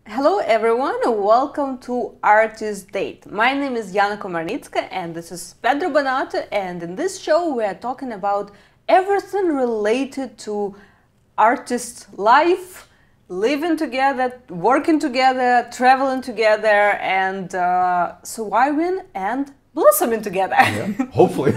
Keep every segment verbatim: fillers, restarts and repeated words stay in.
Hello everyone, welcome to Artist Date. My name is Iana Komarnytska and this is Pedro Bonatto, and in this show we are talking about everything related to artist life, living together, working together, traveling together, and uh, surviving and blossoming together. Yeah, hopefully.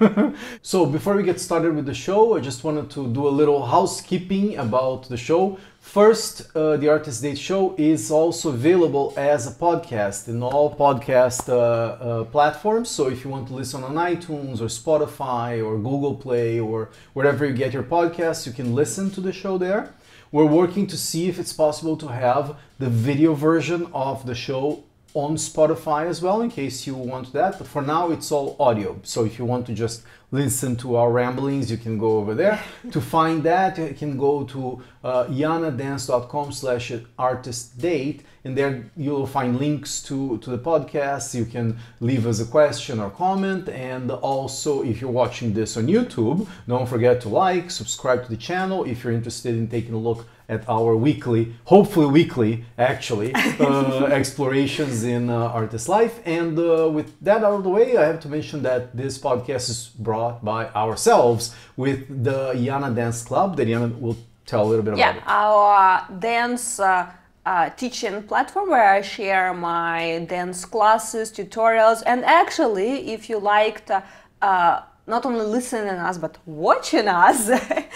So before we get started with the show, I just wanted to do a little housekeeping about the show. First, uh, the Artist Date show is also available as a podcast in all podcast uh, uh, platforms. So if you want to listen on iTunes or Spotify or Google Play or wherever you get your podcasts, you can listen to the show there. We're working to see if it's possible to have the video version of the show on Spotify as well, in case you want that. But for now, it's all audio. So if you want to just listen to our ramblings, you can go over there. To find that, you can go to uh, iana dance dot com slash artist date, and there you'll find links to, to the podcast. You can leave us a question or comment. And also, if you're watching this on YouTube, don't forget to like, subscribe to the channel if you're interested in taking a look at our weekly, hopefully weekly, actually, uh, explorations in uh, artist life. And uh, with that out of the way, I have to mention that this podcast is brought by ourselves with the Iana Dance Club that Iana will tell a little bit Yeah, about it. our dance uh, uh, teaching platform where I share my dance classes, tutorials, and actually, if you liked uh, uh, not only listening to us but watching us,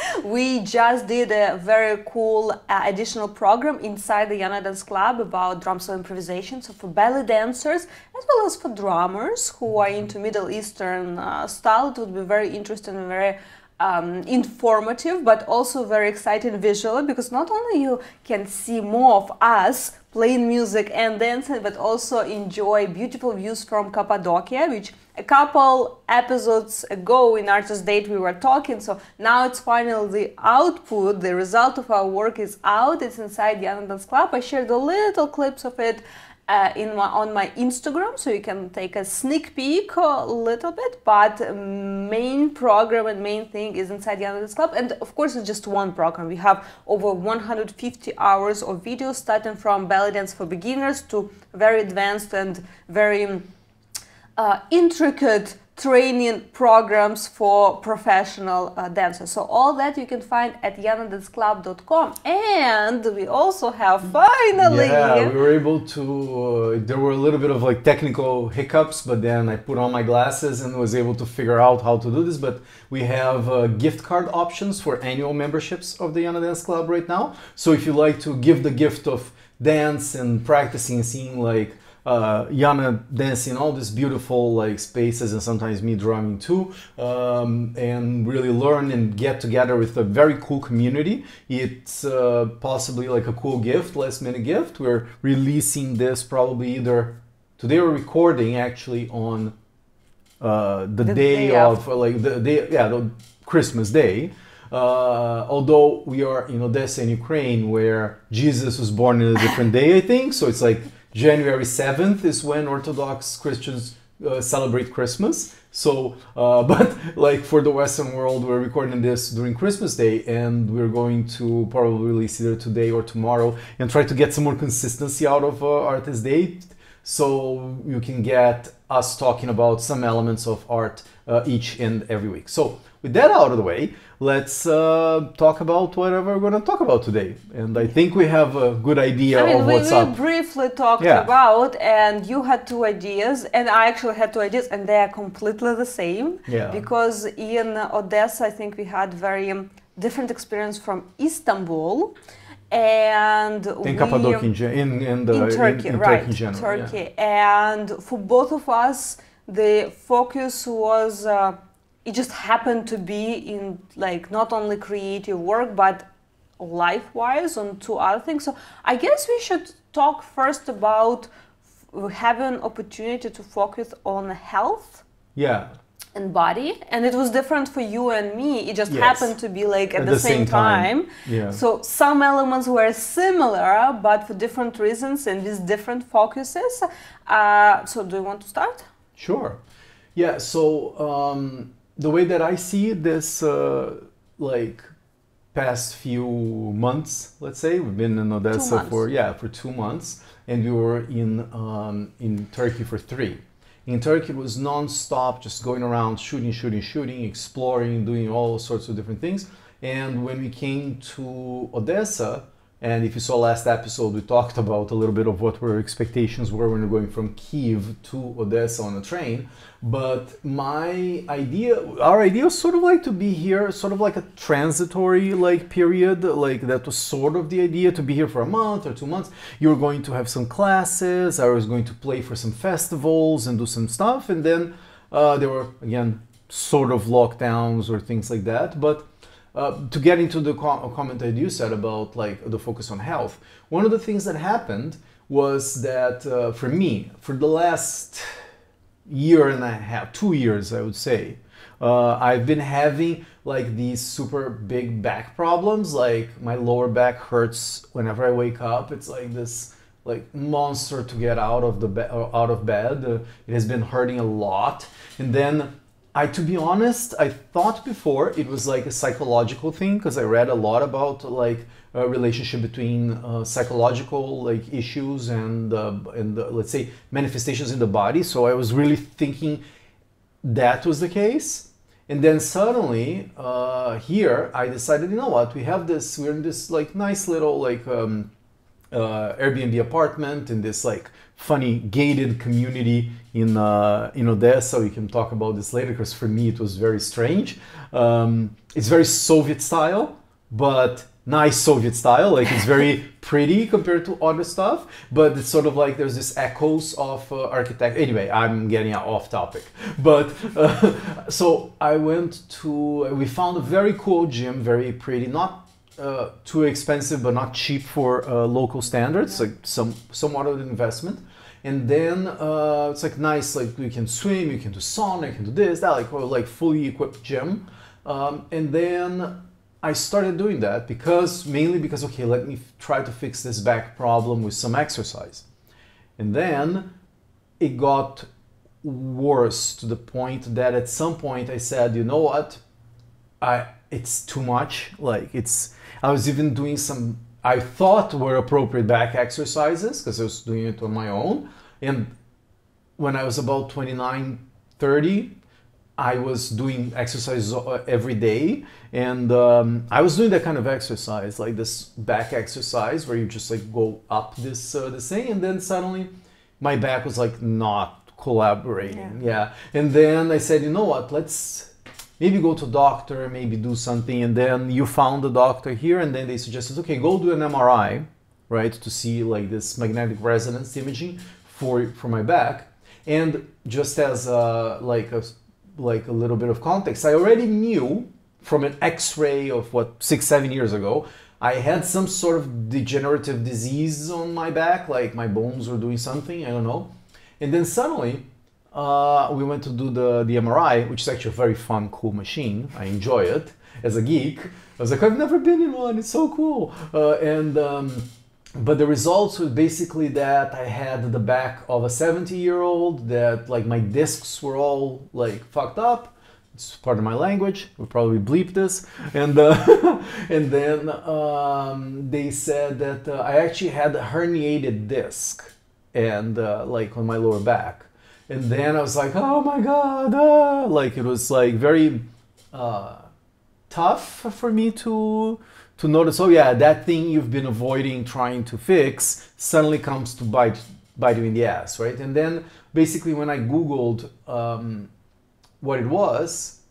we just did a very cool uh, additional program inside the Iana Dance Club about drum solo improvisation, so for belly dancers as well as for drummers who are into Middle Eastern uh, style. It would be very interesting and very Um, informative, but also very exciting visually, because not only you can see more of us playing music and dancing, but also enjoy beautiful views from Cappadocia, which a couple episodes ago in Artist Date we were talking. So now it's finally the output, the result of our work is out. It's inside the Iana Dance Club. I shared a little clips of it Uh, in my, on my Instagram, so you can take a sneak peek a little bit, but main program and main thing is inside the Iana Dance Club. And of course, it's just one program. We have over one hundred fifty hours of videos, starting from belly dance for beginners to very advanced and very uh, intricate training programs for professional uh, dancers. So all that you can find at iana dance club dot com. And we also have finally... Yeah, we were able to, uh, there were a little bit of like technical hiccups, but then I put on my glasses and was able to figure out how to do this. But we have uh, gift card options for annual memberships of the Iana Dance Club right now. So if you like to give the gift of dance and practicing and seeing like Uh, Iana dancing all these beautiful like spaces, and sometimes me drumming too, um, and really learn and get together with a very cool community. It's uh, possibly like a cool gift, last minute gift. We're releasing this probably either today or recording actually on uh, the, the day, day of uh, like the day, yeah, the Christmas Day. Uh, although we are in Odessa in Ukraine, where Jesus was born in a different day, I think. So it's like January seventh is when Orthodox Christians uh, celebrate Christmas. So, uh, but like for the Western world, we're recording this during Christmas Day, and we're going to probably release either today or tomorrow and try to get some more consistency out of uh, Artist Date, so you can get us talking about some elements of art uh, each and every week. So with that out of the way, let's uh, talk about whatever we're going to talk about today. And I think we have a good idea I mean, of we, what's we up. briefly talked Yeah. about, and you had two ideas, and I actually had two ideas, and they are completely the same. Yeah. Because in Odessa, I think we had very um, different experience from Istanbul. And In we, Cappadocia, in, gen- in, in, the, in Turkey, in, in right? Turkey in general. Turkey, Yeah. and for both of us, the focus was uh, it just happened to be in like not only creative work but life-wise on two other things. So I guess we should talk first about f- having opportunity to focus on health. Yeah. And body, and it was different for you and me. It just Yes. happened to be like at, At the, the same, same time. time. Yeah. So some elements were similar, but for different reasons and with different focuses. Uh, so do you want to start? Sure. Yeah. So um, the way that I see this, uh, like past few months, let's say. We've been in Odessa for, yeah, for two months. And we were in, um, in Turkey for three. In Turkey, it was non-stop, just going around, shooting, shooting, shooting, exploring, doing all sorts of different things. And when we came to Odessa, and if you saw last episode, we talked about a little bit of what our expectations were when we were going from Kiev to Odessa on a train. But my idea, our idea was sort of like to be here, sort of like a transitory like period, like that was sort of the idea, to be here for a month or two months. You were going to have some classes, I was going to play for some festivals and do some stuff. And then uh, there were, again, sort of lockdowns or things like that. But Uh, to get into the com comment that you said about like the focus on health, one of the things that happened was that uh, for me, for the last year and a half, two years, I would say, uh, I've been having like these super big back problems. Like my lower back hurts whenever I wake up. It's like this like monster to get out of the be out of bed. Uh, it has been hurting a lot, and then I, to be honest, I thought before it was like a psychological thing, because I read a lot about like a relationship between uh, psychological like issues and uh, and uh, let's say manifestations in the body. So I was really thinking that was the case, and then suddenly uh, here I decided, you know what, we have this, we're in this like nice little like um, uh, Airbnb apartment in this like funny gated community in uh, in Odessa. We can talk about this later, because for me it was very strange. Um, it's very Soviet style, but nice Soviet style. Like it's very pretty compared to other stuff, but it's sort of like there's this echoes of uh, architecture. Anyway, I'm getting off topic, but uh, so I went to, we found a very cool gym, very pretty, not Uh, too expensive, but not cheap for uh, local standards, yeah. Like some somewhat of an investment. And then uh, it's like nice, like you can swim, you can do sauna, you can do this, that, like well, like fully equipped gym. Um, and then I started doing that because mainly because okay, let me try to fix this back problem with some exercise. And then it got worse to the point that at some point I said, you know what, I it's too much. Like it's, I was even doing some I thought were appropriate back exercises because I was doing it on my own. And when I was about twenty-nine, thirty, I was doing exercises every day. And um, I was doing that kind of exercise, like this back exercise where you just like go up this, uh, this thing, and then suddenly my back was like not collaborating. Yeah. yeah. And then I said, you know what, let's maybe go to a doctor, maybe do something. And then you found a doctor here, and then they suggested, okay, go do an M R I, right, to see like this magnetic resonance imaging for for my back. And just as a, like a like a little bit of context, I already knew from an X-ray of what six, seven years ago, I had some sort of degenerative disease on my back, like my bones were doing something, I don't know. And then suddenly, Uh, we went to do the, the M R I, which is actually a very fun, cool machine. I enjoy it as a geek. I was like, I've never been in one. It's so cool. Uh, and um, but the results were basically that I had the back of a seventy year old, that like my discs were all like fucked up. It's part of my language. We'll probably bleep this. And uh, and then um, they said that uh, I actually had a herniated disc, and uh, like on my lower back. And then I was like, oh my God, ah. Like it was like very uh, tough for me to to notice, oh yeah, that thing you've been avoiding trying to fix suddenly comes to bite, bite you in the ass, right? And then basically when I Googled um, what it was,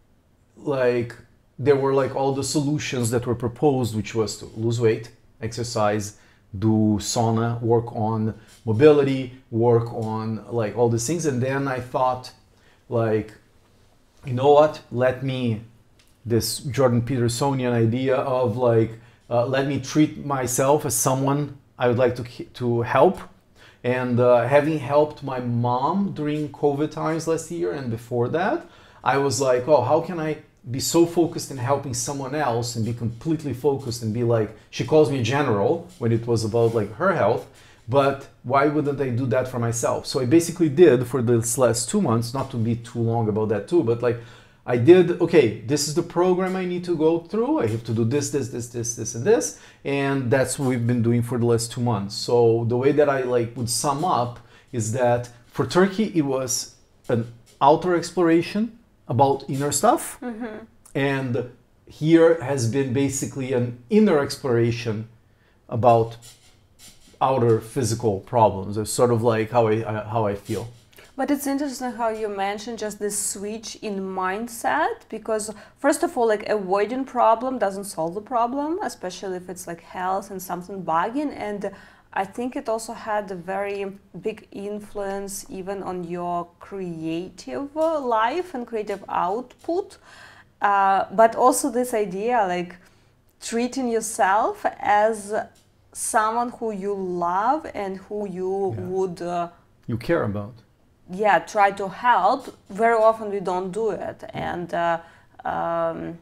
like there were like all the solutions that were proposed, which was to lose weight, exercise, do sauna, work on mobility, work on like all these things. And then I thought like, you know what, let me, this Jordan Petersonian idea of like, uh, let me treat myself as someone I would like to, to help. And uh, having helped my mom during COVID times last year and before that, I was like, oh, how can I be so focused in helping someone else and be completely focused and be like, she calls me general when it was about like her health, but why wouldn't I do that for myself? So I basically did for this last two months, not to be too long about that too, but like I did, okay, this is the program I need to go through. I have to do this, this, this, this, this, and this. And that's what we've been doing for the last two months. So the way that I like would sum up is that for Turkey, it was an outer exploration about inner stuff. Mm-hmm. And here has been basically an inner exploration about outer physical problems. It's sort of like how I, how I feel. But it's interesting how you mentioned just this switch in mindset, because first of all, like avoiding problem doesn't solve the problem, especially if it's like health and something bugging. And I think it also had a very big influence even on your creative life and creative output. Uh, but also this idea like treating yourself as someone who you love and who you yeah. would... Uh, you care about. Yeah, try to help. Very often we don't do it, and uh, um,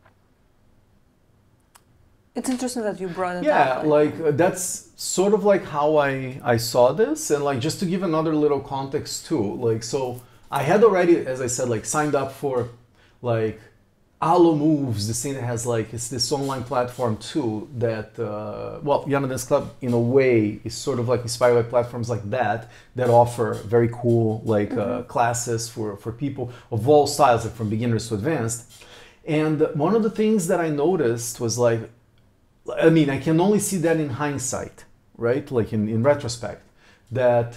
it's interesting that you brought it yeah, up. Yeah, like uh, that's sort of like how I I saw this, and like just to give another little context too. Like, so I had already, as I said, like signed up for like Alo Moves, this thing that has like, it's this online platform too that, uh, well, Iana Dance Club in a way is sort of like inspired by platforms like that, that offer very cool like mm-hmm. uh, classes for, for people of all styles, like from beginners to advanced. And one of the things that I noticed was like, I mean, I can only see that in hindsight, right? Like in, in retrospect, that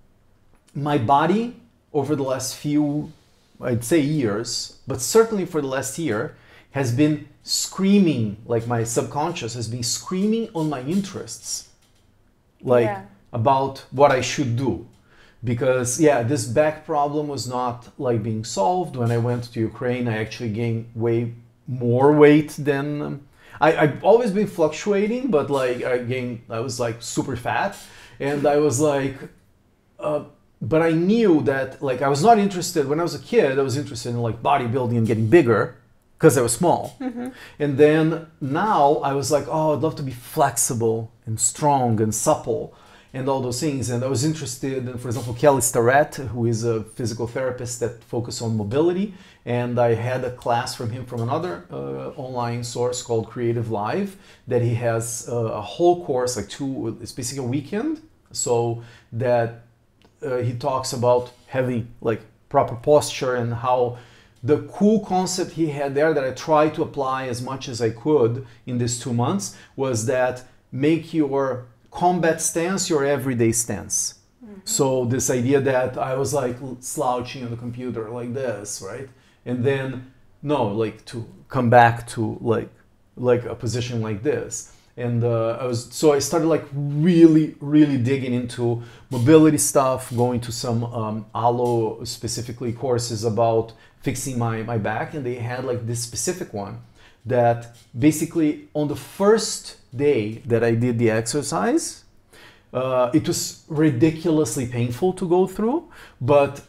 my body over the last few I'd say years, but certainly for the last year, has been screaming, like my subconscious has been screaming on my interests, like yeah. about what I should do. Because yeah, this back problem was not like being solved. When I went to Ukraine, I actually gained way more weight than, um, I, I've always been fluctuating, but like I gained, I was like super fat. And I was like, uh, but I knew that like I was not interested, when I was a kid, I was interested in like bodybuilding and getting bigger because I was small. Mm-hmm. And then now I was like, oh, I'd love to be flexible and strong and supple and all those things. And I was interested in, for example, Kelly Starrett, who is a physical therapist that focuses on mobility. And I had a class from him from another uh, online source called Creative Live, that he has uh, a whole course, like two, it's basically a weekend. So that Uh, he talks about having like proper posture and how the cool concept he had there that I tried to apply as much as I could in these two months was that make your combat stance your everyday stance. Mm-hmm. So this idea that I was like slouching on the computer like this, right? And then no, like to come back to like like a position like this. And uh, I was, so I started like really, really digging into mobility stuff, going to some um, Alo specifically courses about fixing my, my back. And they had like this specific one that basically on the first day that I did the exercise, uh, it was ridiculously painful to go through. But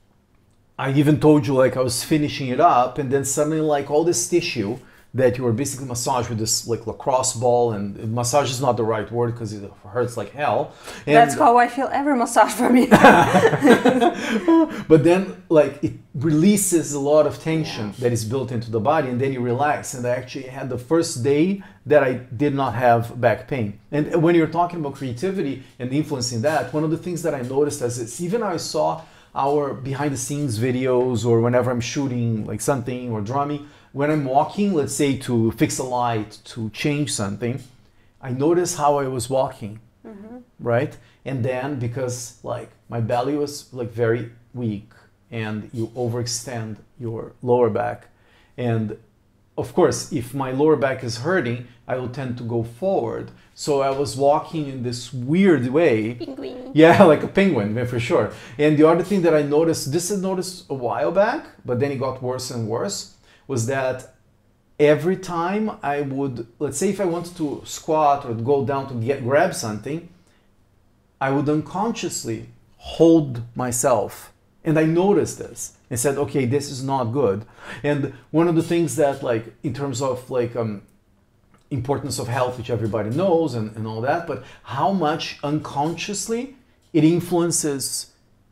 I even told you like I was finishing it up and then suddenly like all this tissue that you were basically massaged with this like lacrosse ball, and massage is not the right word because it hurts like hell. And that's how I feel every massage for me. But then like it releases a lot of tension yeah. that is built into the body, and then you relax. And I actually had the first day that I did not have back pain. And when you're talking about creativity and influencing that, one of the things that I noticed as it's even I saw our behind the scenes videos or whenever I'm shooting like something or drumming, when I'm walking, let's say to fix a light, to change something, I notice how I was walking, mm-hmm. right? And then because like my belly was like very weak and you overextend your lower back. And of course, if my lower back is hurting, I will tend to go forward. So I was walking in this weird way. Penguin. Yeah, like a penguin, for sure. And the other thing that I noticed, this I noticed a while back, but then it got worse and worse, was that every time I would, let's say if I wanted to squat or go down to get grab something, I would unconsciously hold myself. And I noticed this and said, okay, this is not good. And one of the things that like, in terms of like um, importance of health, which everybody knows and, and all that, but how much unconsciously it influences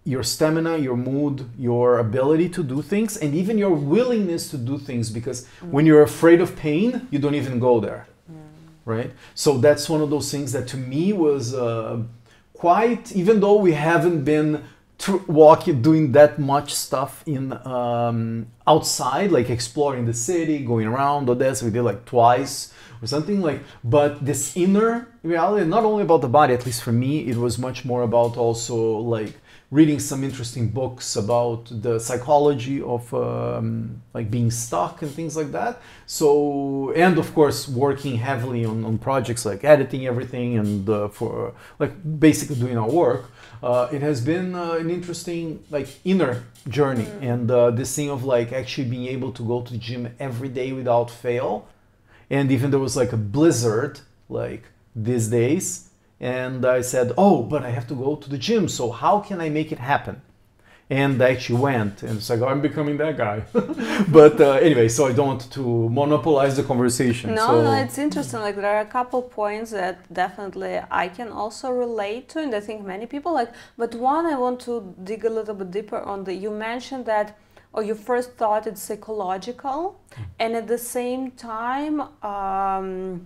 your stamina, your mood, your ability to do things, and even your willingness to do things, because mm. when you're afraid of pain, you don't even go there, mm. right? So that's one of those things that to me was uh, quite, even though we haven't been walking, doing that much stuff in um, outside, like exploring the city, going around Odessa, we did like twice or something like, but this inner reality, not only about the body, at least for me, it was much more about also like reading some interesting books about the psychology of um, like being stuck and things like that. So, and of course, working heavily on, on projects like editing everything and uh, for like basically doing our work. Uh, it has been uh, an interesting like inner journey, mm. and uh, this thing of like actually being able to go to the gym every day without fail. And even there was like a blizzard like these days, and I said, oh, but I have to go to the gym, so how can I make it happen? And I actually went, and it's like, oh, I'm becoming that guy. But uh, anyway, so I don't want to monopolize the conversation. No, so. no, it's interesting. Like there are a couple points that definitely I can also relate to, and I think many people like. But one, I want to dig a little bit deeper on the. You mentioned that, or you first thought it's psychological, mm. and at the same time, um,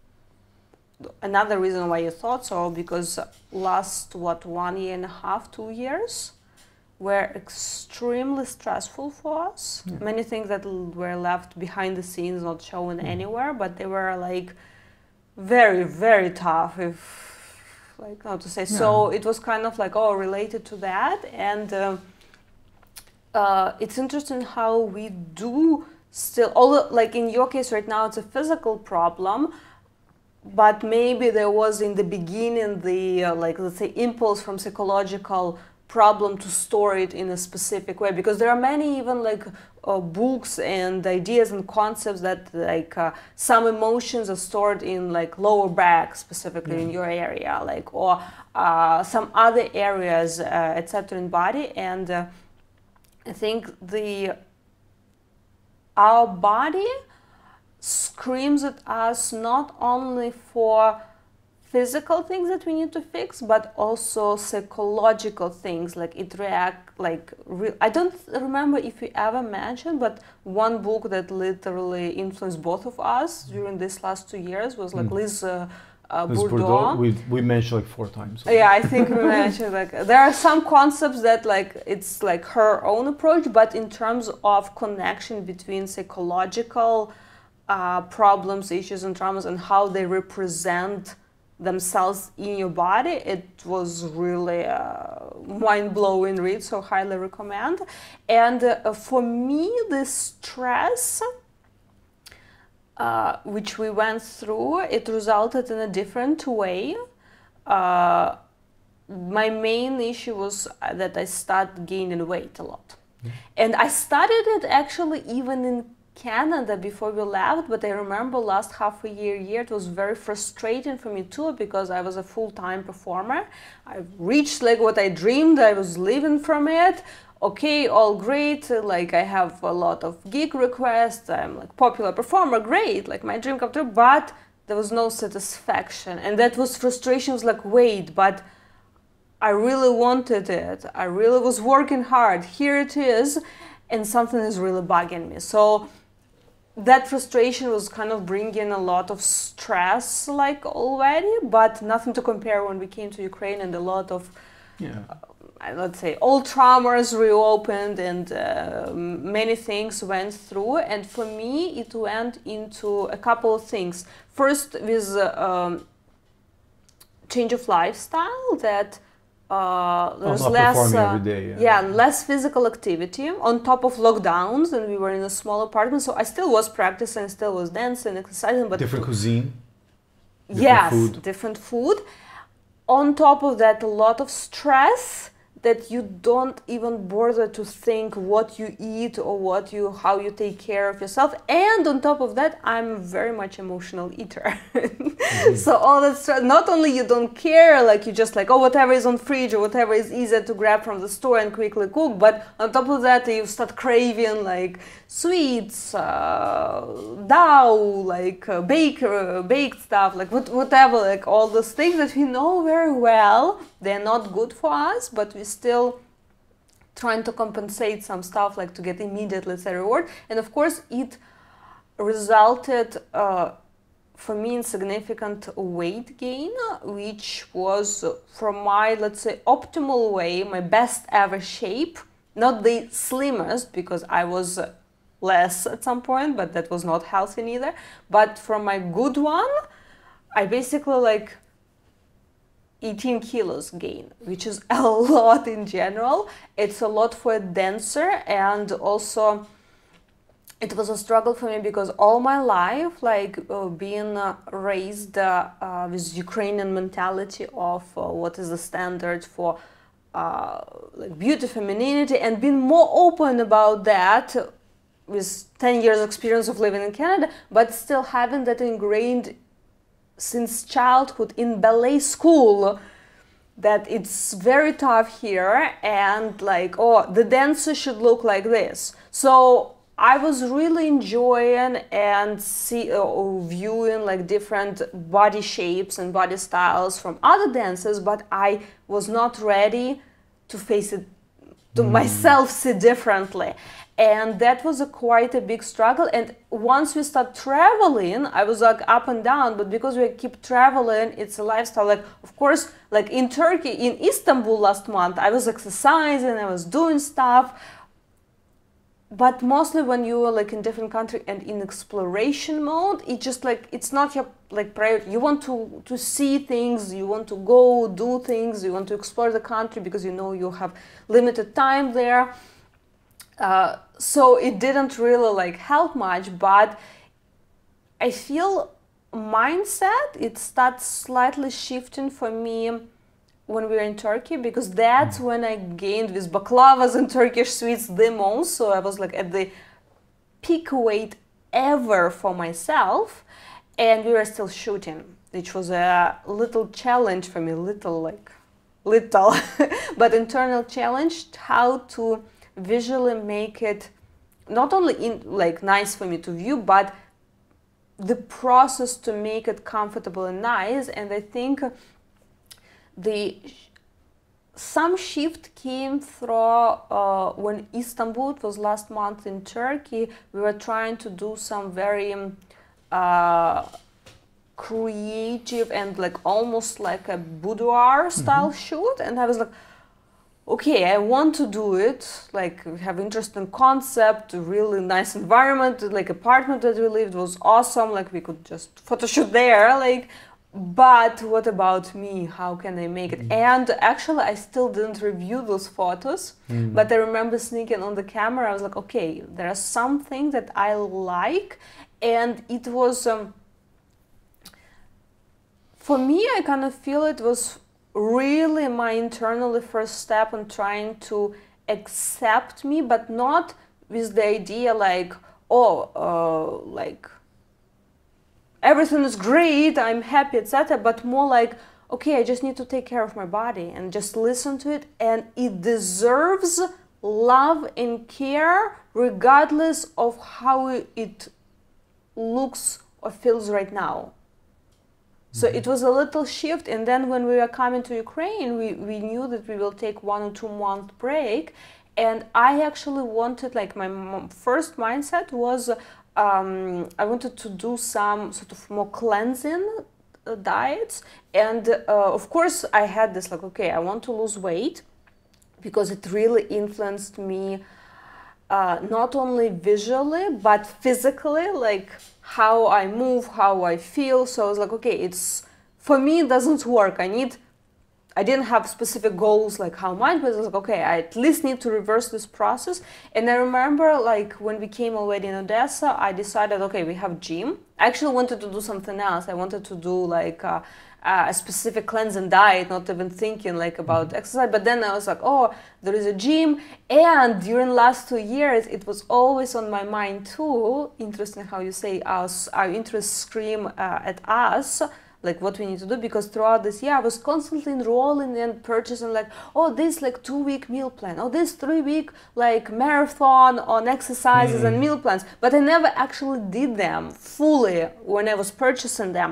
another reason why you thought so, because last what one year and a half, two years. Were extremely stressful for us. Yeah. Many things that were left behind the scenes, not shown mm. anywhere, but they were like very, very tough, if like how to say. Yeah. So it was kind of like, oh, related to that. And uh, uh, it's interesting how we do still, although like in your case right now, it's a physical problem, but maybe there was in the beginning the, uh, like, let's say, impulse from psychological problem to store it in a specific way, because there are many even like uh, books and ideas and concepts that like uh, some emotions are stored in like lower back, specifically mm. in your area, like, or uh, some other areas, uh, et cetera in body. And uh, I think the our body screams at us not only for physical things that we need to fix, but also psychological things, like it react like re- I don't remember if you ever mentioned, but one book that literally influenced both of us during these last two years was like mm. Liz uh, uh, Liz Bourdieu. Bourdieu. We we mentioned like four times. Yeah, I think we mentioned like there are some concepts that like it's like her own approach, but in terms of connection between psychological uh, problems, issues, and traumas, and how they represent themselves in your body, it was really uh, mind-blowing read, so highly recommend. And uh, for me, the stress uh, which we went through, it resulted in a different way. Uh, my main issue was that I started gaining weight a lot. Mm-hmm. And I started it actually even in Canada before we left, but I remember last half a year, year it was very frustrating for me too, because I was a full-time performer. I reached like what I dreamed, I was living from it. Okay, all great, like I have a lot of gig requests, I'm like popular performer, great, like my dream come true, but there was no satisfaction. And that was frustration, was like, wait, but I really wanted it. I really was working hard, here it is, and something is really bugging me. So that frustration was kind of bringing a lot of stress like already, but nothing to compare when we came to Ukraine, and a lot of, yeah. uh, let's say, old traumas reopened, and uh, many things went through. And for me, it went into a couple of things. First, with uh, um, change of lifestyle, that Uh, there was less, uh, every day, yeah. yeah, less physical activity on top of lockdowns, and we were in a small apartment. So I still was practicing, still was dancing, exercising, but different cuisine. Different yes, food. different food. On top of that, a lot of stress that you don't even bother to think what you eat or what you, how you take care of yourself. And on top of that, I'm very much emotional eater. Mm-hmm. So all that stress, not only you don't care, like you just like, oh, whatever is on fridge or whatever is easier to grab from the store and quickly cook, but on top of that, you start craving like sweets, uh, dough, like uh, bake, uh, baked stuff, like what, whatever, like all those things that we know very well, they're not good for us, but we still trying to compensate some stuff, like to get immediate, let's say, reward. And of course, it resulted uh, for me in significant weight gain, which was from my, let's say, optimal way, my best ever shape, not the slimmest, because I was less at some point, but that was not healthy neither. But from my good one, I basically like eighteen kilos gain, which is a lot in general. It's a lot for a dancer, and also it was a struggle for me because all my life, like uh, being uh, raised uh, uh, with Ukrainian mentality of uh, what is the standard for uh, like beauty, femininity, and being more open about that with ten years experience of living in Canada, but still having that ingrained since childhood in ballet school, that it's very tough here, and like, oh, the dancer should look like this. So I was really enjoying and see, uh, viewing like different body shapes and body styles from other dancers, but I was not ready to face it, to mm. myself see differently. And that was a quite a big struggle. And once we start traveling, I was like up and down, but because we keep traveling, it's a lifestyle. Like, of course, like in Turkey, in Istanbul last month, I was exercising, I was doing stuff. But mostly when you are like in different country and in exploration mode, it just like, it's not your like priority. You want to, to see things, you want to go do things, you want to explore the country because you know you have limited time there. Uh, so it didn't really like help much, but I feel mindset, it starts slightly shifting for me when we were in Turkey, because that's when I gained with baklavas and Turkish sweets the most. So I was like at the peak weight ever for myself, and we were still shooting, which was a little challenge for me, little like, little, but internal challenge, how to visually make it not only in like nice for me to view, but the process to make it comfortable and nice. And I think the some shift came through uh, when Istanbul, it was last month in Turkey, we were trying to do some very uh, creative and like almost like a boudoir style mm-hmm. shoot, and I was like, okay, I want to do it, like we have interesting concept, really nice environment, like apartment that we lived was awesome, like we could just photo shoot there, like, but what about me? How can I make it? Mm. And actually I still didn't review those photos, mm. but I remember sneaking on the camera, I was like, okay, there are some things that I like, and it was, um, for me, I kind of feel it was really my internally first step in trying to accept me, but not with the idea like, oh, uh, like everything is great, I'm happy, et cetera. But more like, okay, I just need to take care of my body and just listen to it, and it deserves love and care regardless of how it looks or feels right now. So it was a little shift, and then when we were coming to Ukraine, we, we knew that we will take one or two month break, and I actually wanted, like my first mindset was, um, I wanted to do some sort of more cleansing uh, diets, and uh, of course I had this like, okay, I want to lose weight, because it really influenced me uh, not only visually, but physically, like how I move, how I feel. So I was like, okay, it's, for me, it doesn't work. I need, I didn't have specific goals like how much, but I was like, okay, I at least need to reverse this process. And I remember like when we came already in Odessa, I decided, okay, we have gym. I actually wanted to do something else. I wanted to do like uh, a specific cleansing diet, not even thinking like about mm-hmm. exercise. But then I was like, oh, there is a gym. And during the last two years, it was always on my mind too. Interesting how you say us, our interests scream uh, at us, like what we need to do, because throughout this year I was constantly enrolling and purchasing like, oh, this like two week meal plan, oh, this three week like marathon on exercises mm. and meal plans, but I never actually did them fully when I was purchasing them.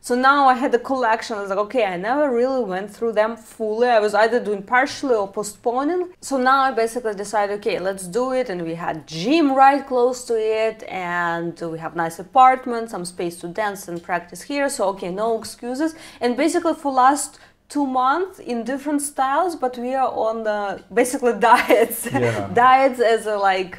So now I had a collection. I was like, okay, I never really went through them fully. I was either doing partially or postponing. So now I basically decided, okay, let's do it. And we had gym right close to it, and we have nice apartment, some space to dance and practice here. So okay, no excuses. And basically for last two months in different styles, but we are on the basically diets, Yeah. diets as a like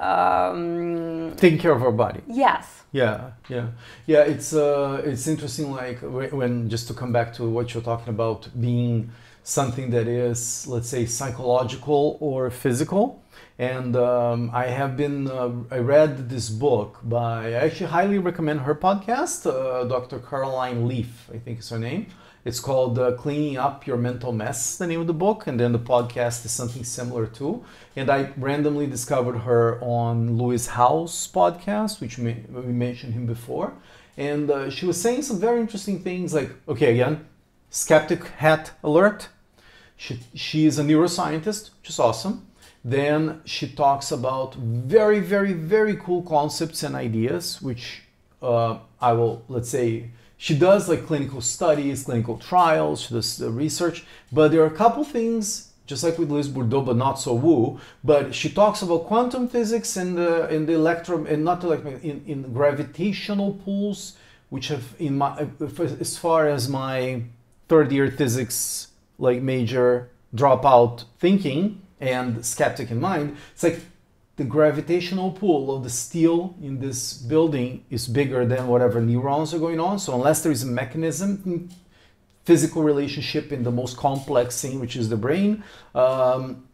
um, taking care of our body. Yes. Yeah, yeah, yeah. It's uh, it's interesting. Like when just to come back to what you're talking about being something that is, let's say, psychological or physical. And um, I have been, uh, I read this book by, I actually highly recommend her podcast, uh, Doctor Caroline Leaf, I think is her name. It's called uh, Cleaning Up Your Mental Mess, the name of the book. And then the podcast is something similar too. And I randomly discovered her on Lewis Howes' podcast, which we mentioned him before. And uh, she was saying some very interesting things like, okay, again, skeptic hat alert. She, she is a neuroscientist, which is awesome. Then she talks about very, very, very cool concepts and ideas, which uh, I will, let's say, she does like clinical studies, clinical trials, she does the research, but there are a couple things, just like with Liz Bourdeau, but not so woo, but she talks about quantum physics and the, in the electro, and not like in, in gravitational pools, which have, in my, as far as my third year physics, like major dropout thinking and skeptic in mind, it's like the gravitational pull of the steel in this building is bigger than whatever neurons are going on. So unless there is a mechanism, physical relationship in the most complex thing, which is the brain, um,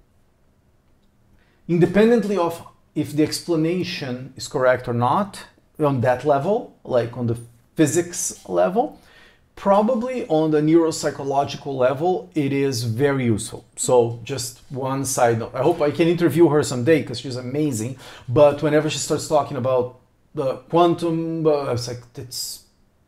independently of if the explanation is correct or not on that level, like on the physics level, probably on the neuropsychological level, it is very useful. So just one side note. I hope I can interview her someday because she's amazing. But whenever she starts talking about the quantum, uh, I was like, it's...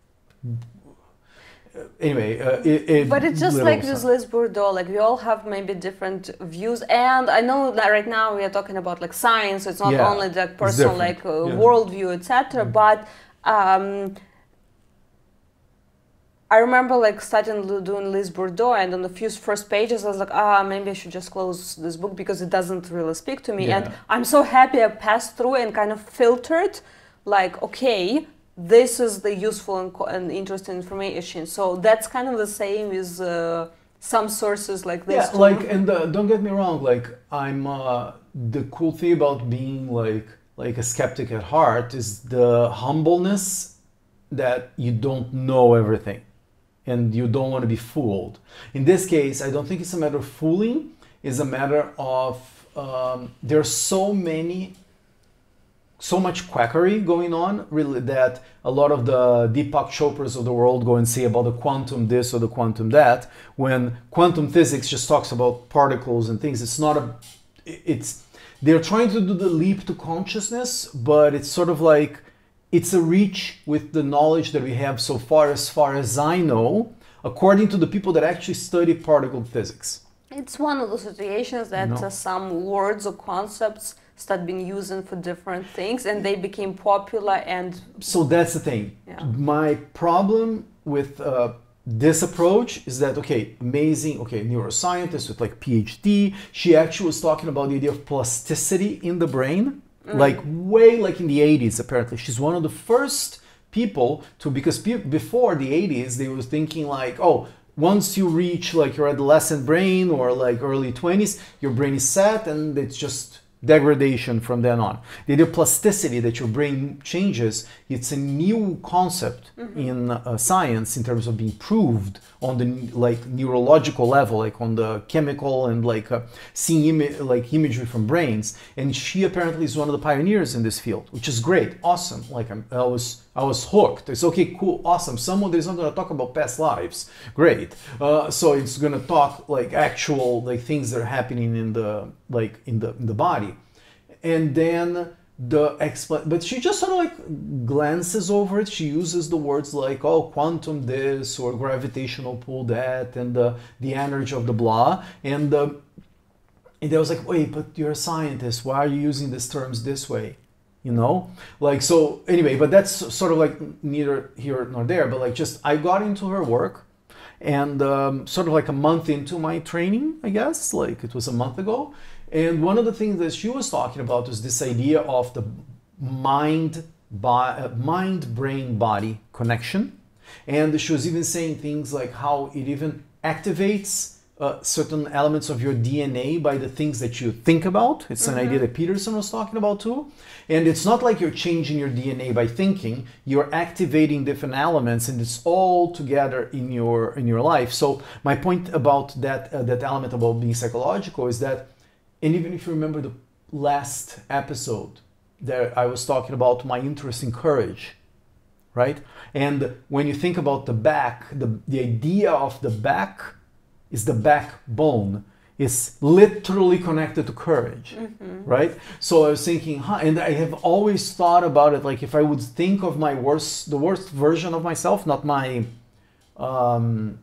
Anyway, uh, it, it but it's just like with Liz Bourdeau, like we all have maybe different views, and I know that right now we are talking about like science, it's not yeah, only the personal like uh, yeah. worldview, et cetera. Mm-hmm. But um, I remember like starting doing Liz Bourdeau, and on the few first pages I was like, ah, maybe I should just close this book because it doesn't really speak to me. Yeah. And I'm so happy I passed through and kind of filtered, like, okay, this is the useful and, and interesting information. So that's kind of the same with uh, some sources like this. Yeah, too. like, and uh, don't get me wrong, like I'm, uh, the cool thing about being like, like a skeptic at heart is the humbleness that you don't know everything. And you don't want to be fooled. In this case, I don't think it's a matter of fooling. It's a matter of um, there's so many, so much quackery going on, really, that a lot of the Deepak Chopras of the world go and say about the quantum this or the quantum that. When quantum physics just talks about particles and things, it's not a. It's they're trying to do the leap to consciousness, but it's sort of like. It's a reach with the knowledge that we have so far, as far as I know, according to the people that actually study particle physics. It's one of those situations that no. uh, some words or concepts start being used for different things and they became popular and... So that's the thing. Yeah. My problem with uh, this approach is that, okay, amazing, okay, neuroscientist with like PhD, she actually was talking about the idea of plasticity in the brain. Mm. Like way like in the eighties, apparently. She's one of the first people to, because pe before the eighties, they were thinking like, oh, once you reach like your adolescent brain or like early twenties, your brain is set and it's just degradation from then on. The idea of plasticity, that your brain changes, it's a new concept mm-hmm. in uh, science in terms of being proved on the like neurological level, like on the chemical and like uh, seeing imi like imagery from brains. And she apparently is one of the pioneers in this field, which is great, awesome. Like I'm, I was, I was hooked. It's okay, cool, awesome. Someone that's not going to talk about past lives, great. Uh, so it's going to talk like actual like things that are happening in the like in the in the body. And then the expl but she just sort of like glances over it. She uses the words like, oh, quantum this or gravitational pull that, and the the energy of the blah. And uh, and I was like, wait, but you're a scientist. Why are you using these terms this way? you know, like, so anyway, but that's sort of like neither here nor there, but like just I got into her work, and um, sort of like a month into my training, I guess, like it was a month ago. And one of the things that she was talking about was this idea of the mind, bo- mind brain body connection. And she was even saying things like how it even activates uh, certain elements of your D N A by the things that you think about. It's an mm-hmm. idea that Peterson was talking about too. And it's not like you're changing your D N A by thinking, you're activating different elements, and it's all together in your in your life. So my point about that uh, that element about being psychological is that, and even if you remember the last episode that I was talking about my interest in courage, right? And when you think about the back, the, the idea of the back is the backbone, is literally connected to courage, mm-hmm. right? So I was thinking, huh, and I have always thought about it, like if I would think of my worst, the worst version of myself, not my, um,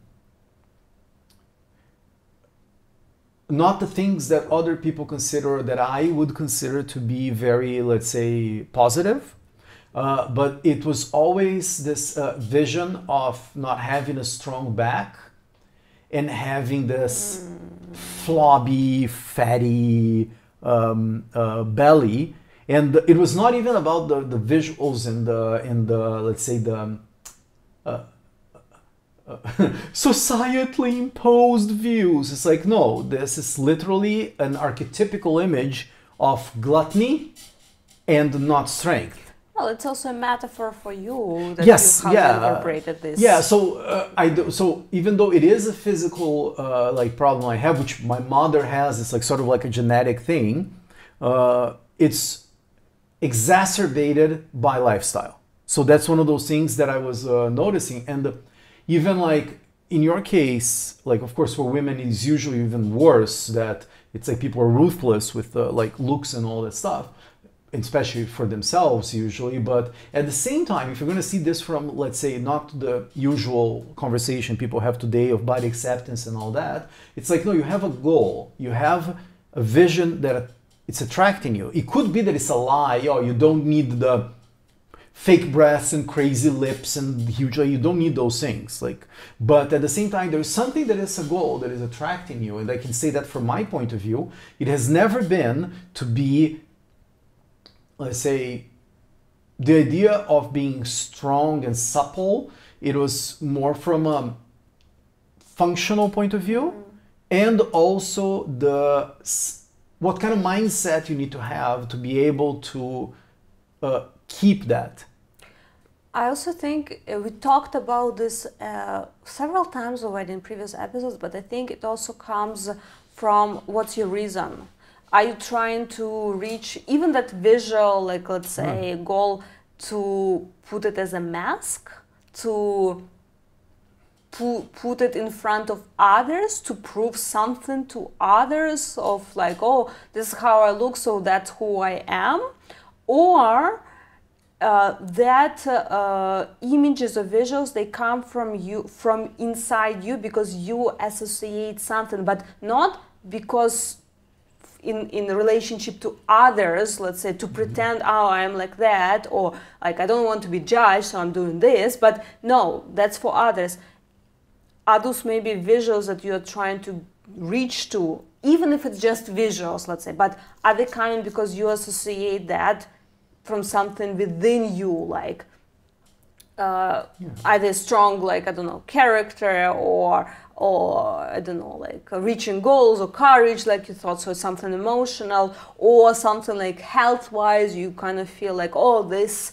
not the things that other people consider that I would consider to be very, let's say, positive. Uh, but it was always this uh, vision of not having a strong back and having this mm. flabby, fatty um, uh, belly. And it was not even about the, the visuals and the, and the, let's say, the uh, uh, societally imposed views. It's like, no, this is literally an archetypical image of gluttony and not strength. Well, it's also a metaphor for you that yes, you have yeah. incorporated this. Yeah, so uh, I do, so even though it is a physical uh, like problem I have, which my mother has, it's like sort of like a genetic thing. Uh, it's exacerbated by lifestyle. So that's one of those things that I was uh, noticing, and uh, even like in your case, like of course for women it's usually even worse. That it's like people are ruthless with uh, like looks and all that stuff, especially for themselves usually. But at the same time, if you're going to see this from, let's say, not the usual conversation people have today of body acceptance and all that, it's like, no, you have a goal, you have a vision that it's attracting you. It could be that it's a lie, oh, you don't need the fake breasts and crazy lips and huge, you don't need those things. Like, but at the same time, there's something that is a goal that is attracting you. And I can say that from my point of view, it has never been to be, let's say, the idea of being strong and supple. It was more from a functional point of view, mm. and also the what kind of mindset you need to have to be able to uh, keep that. I also think uh, we talked about this uh, several times already in previous episodes, but I think it also comes from what's your reason. Are you trying to reach even that visual, like let's say, mm. goal to put it as a mask, to pu put it in front of others, to prove something to others of like, oh, this is how I look, so that's who I am? Or uh, that uh, images or visuals, they come from you, from inside you, because you associate something, but not because in in relationship to others, let's say, to pretend, oh, I'm like that, or like I don't want to be judged, so I'm doing this. But no, that's for others. Are those maybe visuals that you're trying to reach to, even if it's just visuals, let's say, but are they coming because you associate that from something within you, like uh, yeah. either strong, like, I don't know, character, or or I don't know, like uh, reaching goals, or courage, like you thought, so something emotional, or something like health-wise, you kind of feel like, oh, this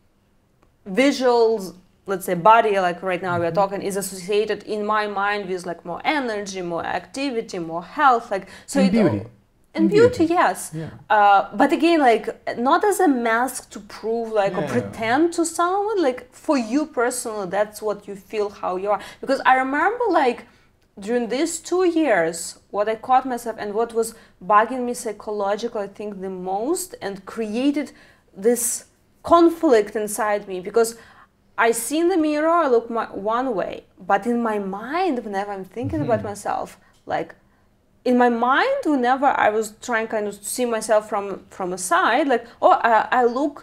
visuals, let's say body, like right now mm-hmm. we're talking, is associated in my mind with like more energy, more activity, more health, like so. And it, beauty. And beauty, beauty, yes. Yeah. Uh, but again, like not as a mask to prove, like, yeah. or pretend to someone. Like for you personally, that's what you feel, how you are. Because I remember, like during these two years, what I caught myself and what was bugging me psychologically, I think the most, and created this conflict inside me, because I see in the mirror, I look my, one way, but in my mind, whenever I'm thinking mm-hmm. about myself, like, in my mind, whenever I was trying kind of to see myself from from a side, like, oh, I, I look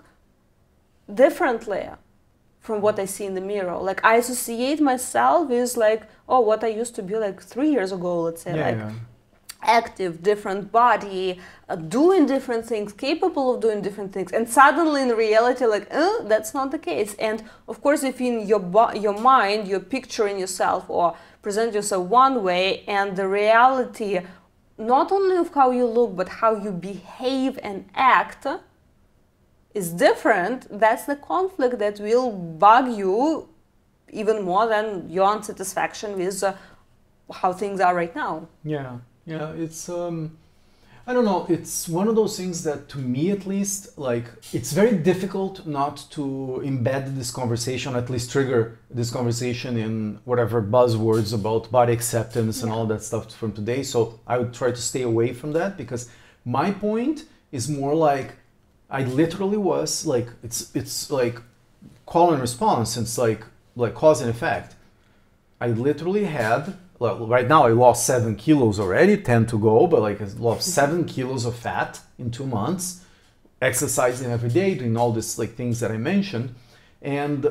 differently from what I see in the mirror. Like, I associate myself with like, oh, what I used to be like three years ago, let's say, Yeah, like yeah. active, different body, uh, doing different things, capable of doing different things, and suddenly in reality, like, oh, that's not the case. And of course, if in your bo- your mind you're picturing yourself or present yourself one way, and the reality, not only of how you look, but how you behave and act is different, that's the conflict that will bug you even more than your unsatisfaction with uh, how things are right now. Yeah, yeah, it's um I don't know, it's one of those things that, to me at least, like, it's very difficult not to embed this conversation, at least trigger this conversation in whatever buzzwords about body acceptance and Yeah. all that stuff from today. So I would try to stay away from that, because my point is more like, I literally was like, it's it's like call and response. It's like like cause and effect. I literally had, well, right now I lost seven kilos already, ten to go, but like I lost seven kilos of fat in two months, exercising every day, doing all these like things that I mentioned, and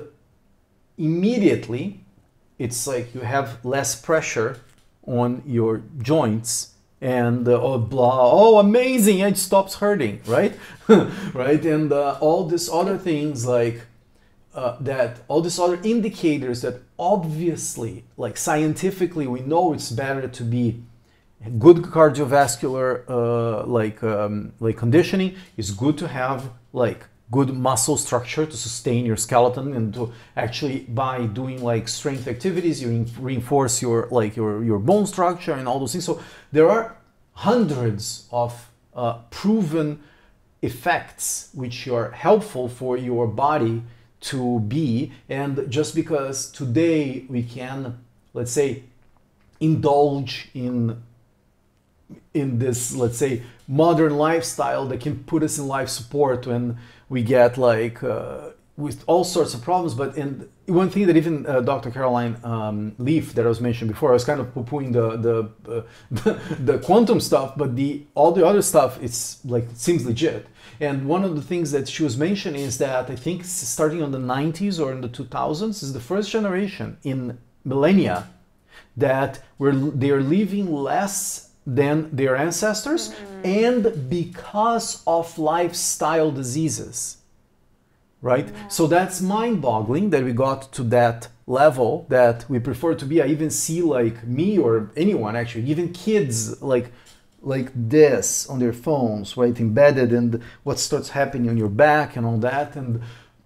immediately it's like you have less pressure on your joints, and uh, oh, blah, oh, amazing, it stops hurting, right? Right, and uh, all these other things like uh, that, all these other indicators that obviously, like scientifically, we know it's better to be good cardiovascular uh, like um, like conditioning. It's good to have like good muscle structure to sustain your skeleton, and to actually, by doing like strength activities, you reinforce your like your your bone structure and all those things. So there are hundreds of uh, proven effects which are helpful for your body to be. And just because today we can, let's say, indulge in in this, let's say, modern lifestyle that can put us in life support when we get like uh, with all sorts of problems. But and one thing that even uh, Doctor Caroline um, Leaf, that I was mentioned before, I was kind of poo-pooing the the, uh, the the quantum stuff, but the all the other stuff, it's like, it seems legit. And one of the things that she was mentioning is that I think starting on the nineties or in the two thousands is the first generation in millennia that were they are living less than their ancestors, mm-hmm. and because of lifestyle diseases, right? Yeah. So that's mind-boggling that we got to that level that we prefer to be. I even see like me or anyone actually, even kids like like this on their phones, right, embedded in what starts happening on your back and all that, and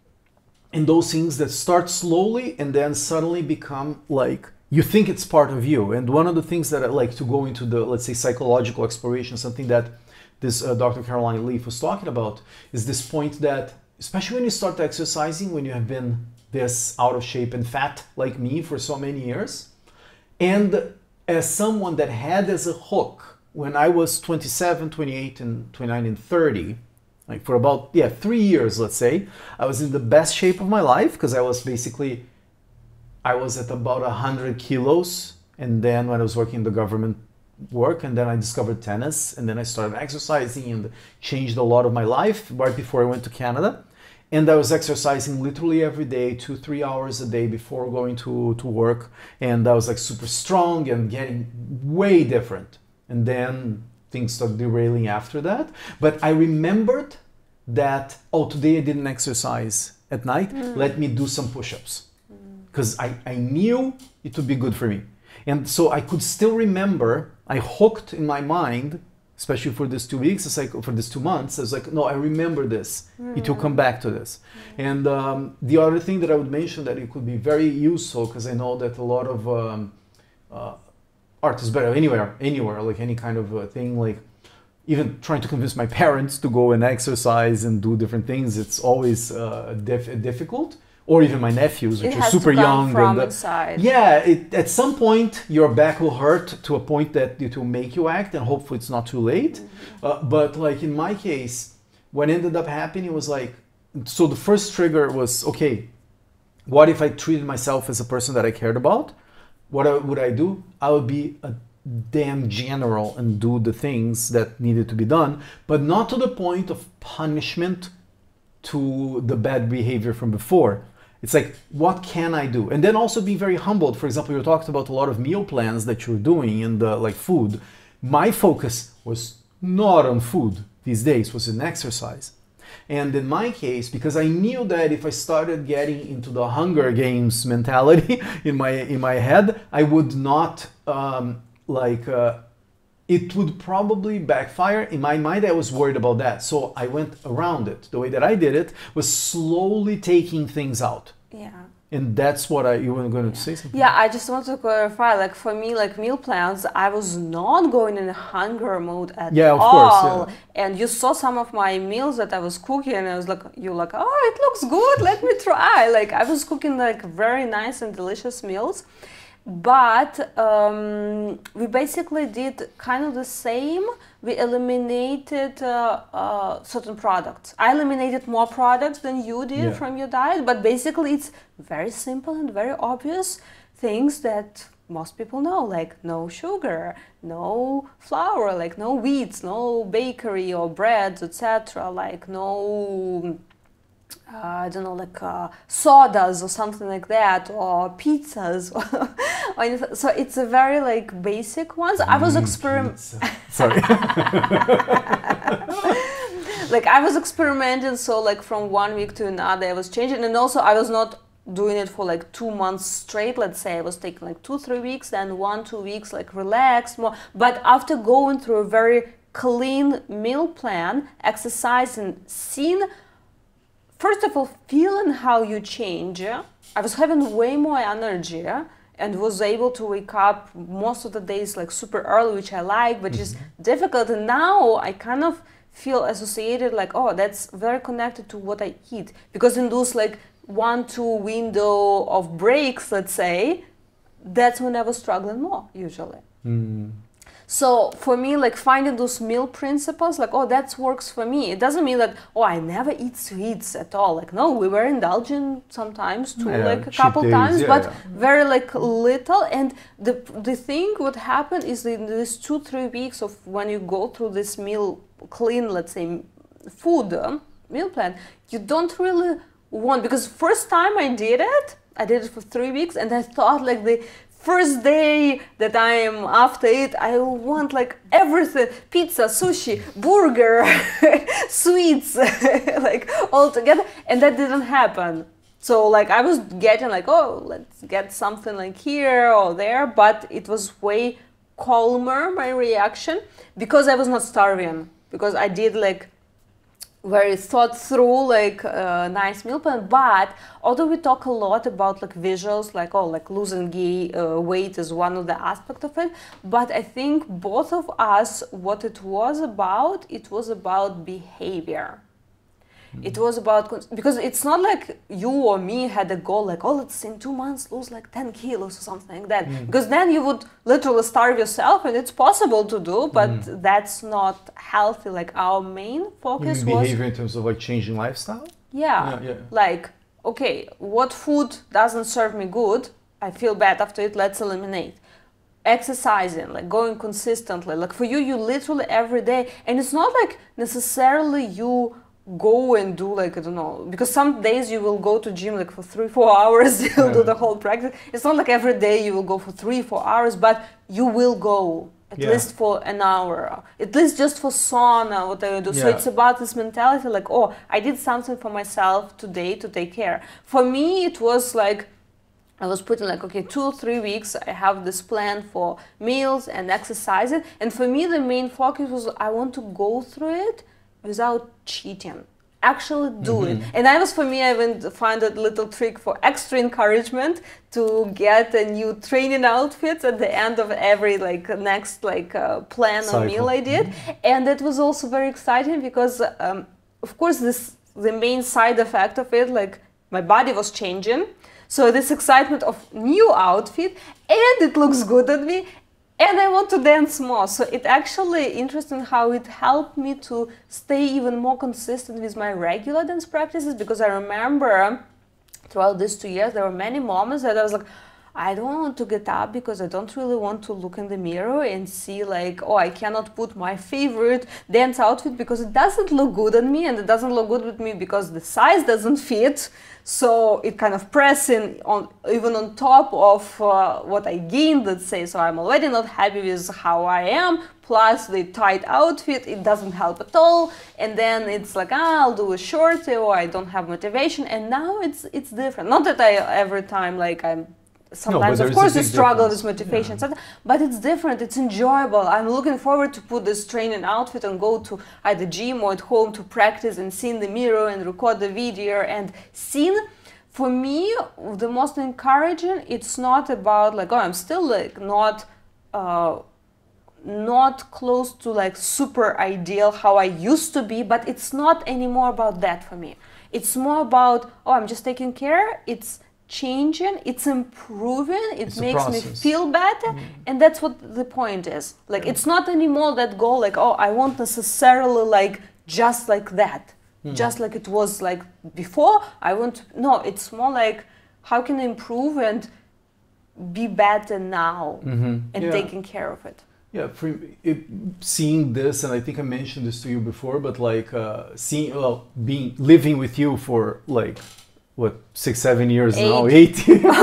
and those things that start slowly and then suddenly become like, you think it's part of you. And one of the things that I like to go into the, let's say, psychological exploration, something that this uh, Doctor Caroline Leaf was talking about, is this point that, especially when you start exercising, when you have been this out of shape and fat like me for so many years, and as someone that had as a hook, when I was twenty-seven, twenty-eight, and twenty-nine, and thirty, like for about, yeah, three years, let's say, I was in the best shape of my life, because I was basically, I was at about one hundred kilos, and then when I was working in the government work, and then I discovered tennis, and then I started exercising and changed a lot of my life right before I went to Canada. And I was exercising literally every day, two, three hours a day before going to, to work. And I was like super strong and getting way different. And then things started derailing after that. But I remembered that, oh, today I didn't exercise at night. Mm. Let me do some push-ups. Because I, I knew it would be good for me. And so I could still remember, I hooked in my mind, especially for these two weeks, it's like, for these two months, I was like, no, I remember this. Mm. It will come back to this. Mm. And um, the other thing that I would mention that it could be very useful, because I know that a lot of um, uh, artists, but anywhere, anywhere, like any kind of uh, thing, like even trying to convince my parents to go and exercise and do different things, it's always uh, diff- difficult. Or even my nephews, which it are has super to come young. From and, uh, inside. Yeah, it, at some point your back will hurt to a point that it will make you act, and hopefully it's not too late. Mm-hmm. Uh, but like in my case, what ended up happening was like, so the first trigger was, okay, what if I treated myself as a person that I cared about? What I, would I do? I would be a damn general and do the things that needed to be done, but not to the point of punishment to the bad behavior from before. It's like, what can I do? And then also be very humbled. For example, you talked about a lot of meal plans that you're doing and the like food. My focus was not on food these days, was in exercise. And in my case, because I knew that if I started getting into the Hunger Games mentality in my in my head, I would not um, like uh, it would probably backfire. In my mind, I was worried about that. So I went around it. The way that I did it was slowly taking things out. Yeah. And that's what I, you were going to say something? Yeah, I just want to clarify, like for me, like meal plans, I was not going in a hunger mode at yeah, of all. Course, yeah. And you saw some of my meals that I was cooking and I was like, you like, oh, it looks good, let me try. Like I was cooking like very nice and delicious meals. But um, we basically did kind of the same. We eliminated uh, uh, certain products. I eliminated more products than you did yeah. from your diet, but basically it's very simple and very obvious things that most people know, like no sugar, no flour, like no wheats, no bakery or breads, et cetera. Like no Uh, I don't know, like uh, sodas or something like that, or pizzas, or anything. So it's a very like basic ones. I was experimenting. Sorry. Like I was experimenting, so like from one week to another, I was changing, and also I was not doing it for like two months straight. Let's say I was taking like two, three weeks, then one, two weeks, like relax more. But after going through a very clean meal plan, exercising, seeing. First of all, feeling how you change. I was having way more energy and was able to wake up most of the days like super early, which I like, but mm-hmm. just difficult. And now I kind of feel associated like, oh, that's very connected to what I eat. Because in those like one, two window of breaks, let's say, that's when I was struggling more usually. Mm. So for me, like finding those meal principles, like, oh, that works for me. It doesn't mean that, oh, I never eat sweets at all. Like, no, we were indulging sometimes too, yeah, like a couple days, times, yeah, but yeah. very like little. And the the thing what happened is in these two, three weeks of when you go through this meal clean, let's say, food uh, meal plan, you don't really want, because first time I did it, I did it for three weeks and I thought like the first day that I am after it, I want like everything, pizza, sushi, burger, sweets, like all together, and that didn't happen. So like I was getting like, oh, let's get something like here or there, but it was way calmer, my reaction, because I was not starving, because I did like very thought through like a uh, nice meal plan. But although we talk a lot about like visuals, like oh like losing gay, uh, weight is one of the aspects of it, but I think both of us, what it was about, it was about behavior. Mm-hmm. It was about, because it's not like you or me had a goal like, oh, let's in two months lose like ten kilos or something like that, mm. because then you would literally starve yourself, and it's possible to do, but mm. that's not healthy. Like our main focus you mean was behavior in terms of like changing lifestyle. Yeah, yeah, yeah. Like, okay, what food doesn't serve me good, I feel bad after it, let's eliminate. Exercising, like going consistently, like for you, you literally every day, and it's not like necessarily you go and do like, I don't know, because some days you will go to gym like for three, four hours, you'll yeah. do the whole practice. It's not like every day you will go for three, four hours, but you will go at yeah. least for an hour, at least just for sauna, whatever you do. Yeah. So it's about this mentality like, oh, I did something for myself today to take care. For me, it was like, I was putting like, okay, two, three weeks, I have this plan for meals and exercising. And for me, the main focus was I want to go through it without cheating, actually do mm-hmm. it. And I was, for me, I went to find a little trick for extra encouragement to get a new training outfit at the end of every like next like uh, plan Cycle. or meal I did. Mm-hmm. And that was also very exciting because, um, of course, this the main side effect of it, like my body was changing. So this excitement of new outfit, and it looks good on me, and I want to dance more. So it actually interesting how it helped me to stay even more consistent with my regular dance practices, because I remember throughout these two years, there were many moments that I was like, I don't want to get up because I don't really want to look in the mirror and see like, oh, I cannot put my favorite dance outfit because it doesn't look good on me, and it doesn't look good with me because the size doesn't fit. So it kind of pressing on even on top of uh, what I gained, let's say. So I'm already not happy with how I am. Plus the tight outfit, it doesn't help at all. And then it's like, ah, I'll do a shorty, or I don't have motivation. And now it's it's different. Not that I every time like I'm. Sometimes, no, of course, you struggle difference. with motivation, Yeah. but it's different. It's enjoyable. I'm looking forward to put this training outfit and go to either gym or at home to practice and see in the mirror and record the video. And scene, for me, the most encouraging. It's not about like, oh, I'm still like not, uh, not close to like super ideal how I used to be. But it's not anymore about that for me. It's more about, oh, I'm just taking care. It's changing, it's improving, it it's makes me feel better, mm. and that's what the point is. Like, yeah. It's not anymore that goal, like, oh, I want necessarily like just like that, mm. just like it was like before. I want to, no, it's more like how can I improve and be better now, mm-hmm. and yeah. taking care of it. Yeah, for it, seeing this, and I think I mentioned this to you before, but like uh, seeing, well, being living with you for like. What, six, seven years eight. now, eight.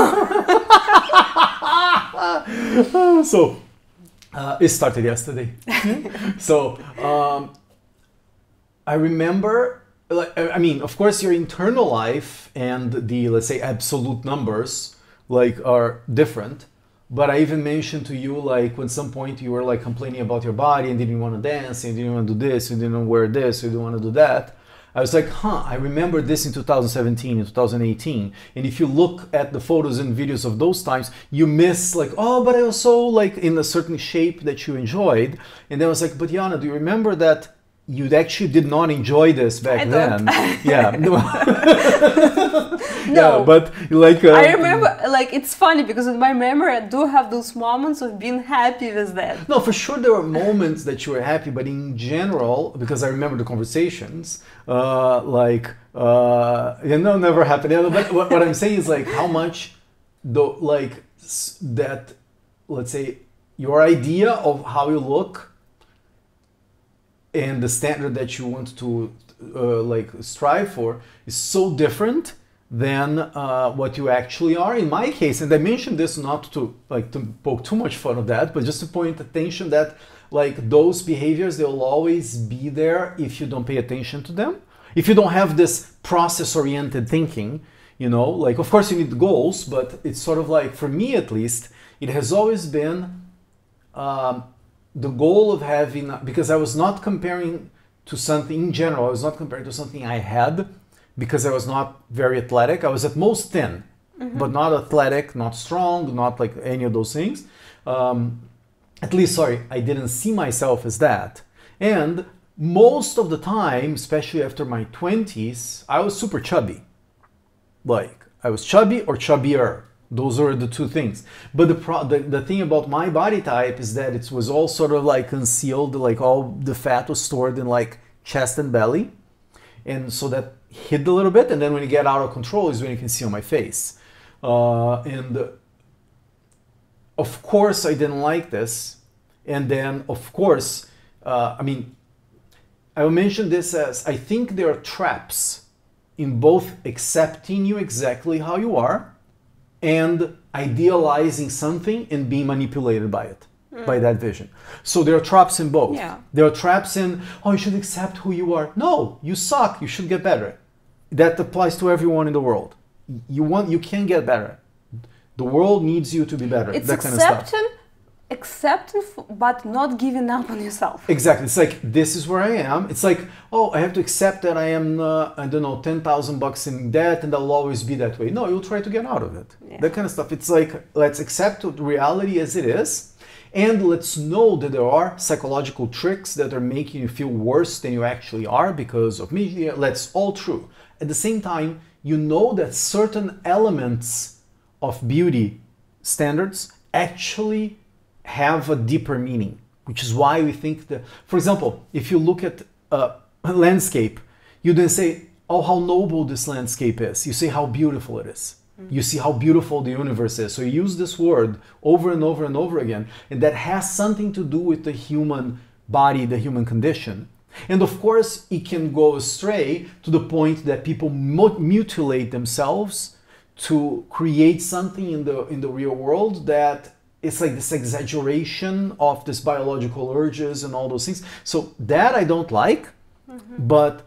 So, uh, it started yesterday. So, um, I remember, like, I mean, of course, your internal life and the, let's say, absolute numbers, like, are different. But I even mentioned to you, like, when some point you were, like, complaining about your body and didn't want to dance, and didn't want to do this, you didn't wear this, you didn't want to do that. I was like, huh, I remember this in two thousand seventeen, in two thousand eighteen. And if you look at the photos and videos of those times, you miss like, oh, but I was so like in a certain shape that you enjoyed. And then I was like, but Iana, do you remember that you actually did not enjoy this back I then? Don't. Yeah. No. Yeah, but like... Uh, I remember, like, it's funny because in my memory I do have those moments of being happy with that. No, for sure there were moments that you were happy, but in general, because I remember the conversations, uh, like, uh, you know, never happened. But what, what I'm saying is like how much, though, like that, let's say, your idea of how you look and the standard that you want to uh, like strive for is so different than uh, what you actually are. In my case, and I mentioned this not to like to poke too much fun of that, but just to point attention that like those behaviors, they'll always be there if you don't pay attention to them. If you don't have this process-oriented thinking, you know, like of course you need goals, but it's sort of like, for me at least, it has always been um, the goal of having, because I was not comparing to something in general, I was not comparing to something I had, because I was not very athletic. I was at most thin, mm-hmm. but not athletic, not strong, not like any of those things. Um, at least, sorry, I didn't see myself as that. And most of the time, especially after my twenties, I was super chubby. Like, I was chubby or chubbier. Those are the two things. But the, pro the the thing about my body type is that it was all sort of like concealed, like all the fat was stored in like chest and belly. And so that hid a little bit, and then when you get out of control is when you can see on my face. Uh, and uh, of course I didn't like this. And then of course, uh, I mean, I will mention this as, I think there are traps in both accepting you exactly how you are and idealizing something and being manipulated by it. By that vision. So there are traps in both. Yeah. There are traps in, oh, you should accept who you are. No, you suck. You should get better. That applies to everyone in the world. You want, you can get better. The world needs you to be better. It's that kind of stuff. accepting, accepting, but not giving up on yourself. Exactly. It's like, this is where I am. It's like, oh, I have to accept that I am, uh, I don't know, ten thousand bucks in debt and I'll always be that way. No, you'll try to get out of it. Yeah. That kind of stuff. It's like, let's accept reality as it is. And let's know that there are psychological tricks that are making you feel worse than you actually are because of media. That's all true. At the same time, you know that certain elements of beauty standards actually have a deeper meaning, which is why we think that, for example, if you look at a landscape, you then say, oh, how noble this landscape is. You say how beautiful it is. Mm-hmm. You see how beautiful the universe is. So you use this word over and over and over again, and that has something to do with the human body, the human condition. And of course, it can go astray to the point that people mutilate themselves to create something in the in the real world that it's like this exaggeration of this biological urges and all those things. So that I don't like. Mm-hmm. But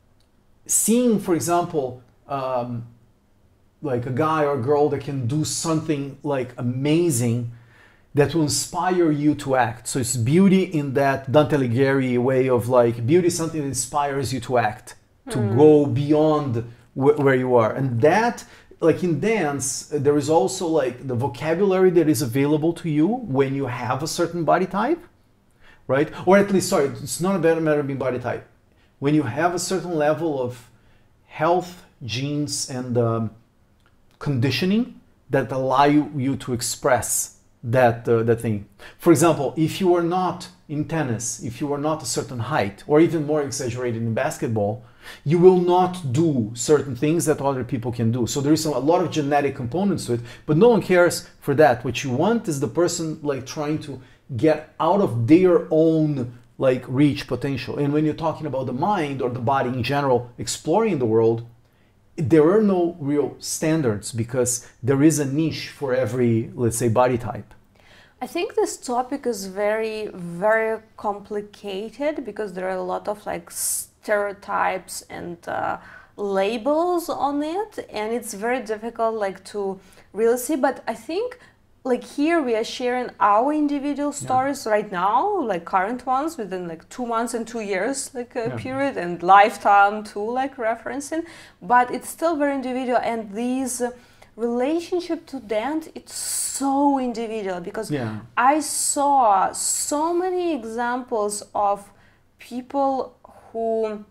seeing, for example, um, like a guy or a girl that can do something like amazing that will inspire you to act. So it's beauty in that Dante Alighieri way of like, beauty is something that inspires you to act, to mm. go beyond wh where you are. And that, like in dance, there is also like the vocabulary that is available to you when you have a certain body type, right? Or at least, sorry, it's not a matter of being body type. When you have a certain level of health, genes, and um, conditioning that allow you, you to express that uh, that thing. For example, if you are not in tennis, if you are not a certain height, or even more exaggerated in basketball, you will not do certain things that other people can do. So there is a lot of genetic components to it, but no one cares for that. What you want is the person like trying to get out of their own like reach potential. And when you're talking about the mind or the body in general, exploring the world, there are no real standards because there is a niche for every, let's say, body type. I think this topic is very, very complicated because there are a lot of like stereotypes and uh, labels on it, and it's very difficult like to really see. But I think like here we are sharing our individual stories yeah. right now, like current ones within like two months and two years like a yeah. period, and lifetime too, like referencing, but it's still very individual. And these uh, relationship to dance, it's so individual because yeah. I saw so many examples of people who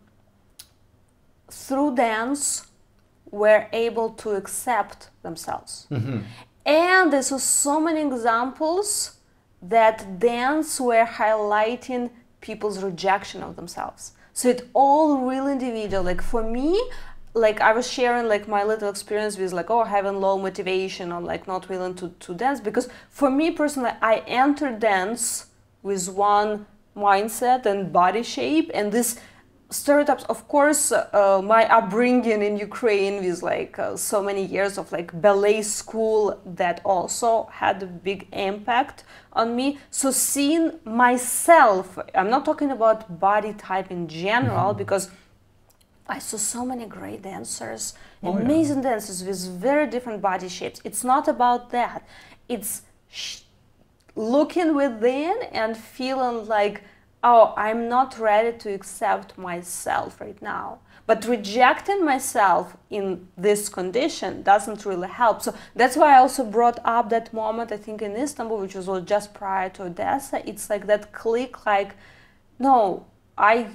through dance were able to accept themselves. Mm-hmm. And there were so many examples that dance were highlighting people's rejection of themselves. So it all really individual. Like for me, like I was sharing like my little experience with like, oh, having low motivation or like not willing to, to dance. Because for me personally, I entered dance with one mindset and body shape, and this stereotypes, of course, uh, my upbringing in Ukraine with like uh, so many years of like ballet school that also had a big impact on me. So seeing myself, I'm not talking about body type in general, mm-hmm. because I saw so many great dancers, oh, amazing yeah. dancers with very different body shapes. It's not about that. It's sh looking within and feeling like, oh, I'm not ready to accept myself right now. But rejecting myself in this condition doesn't really help. So that's why I also brought up that moment, I think in Istanbul, which was just prior to Odessa. It's like that click, like, no, I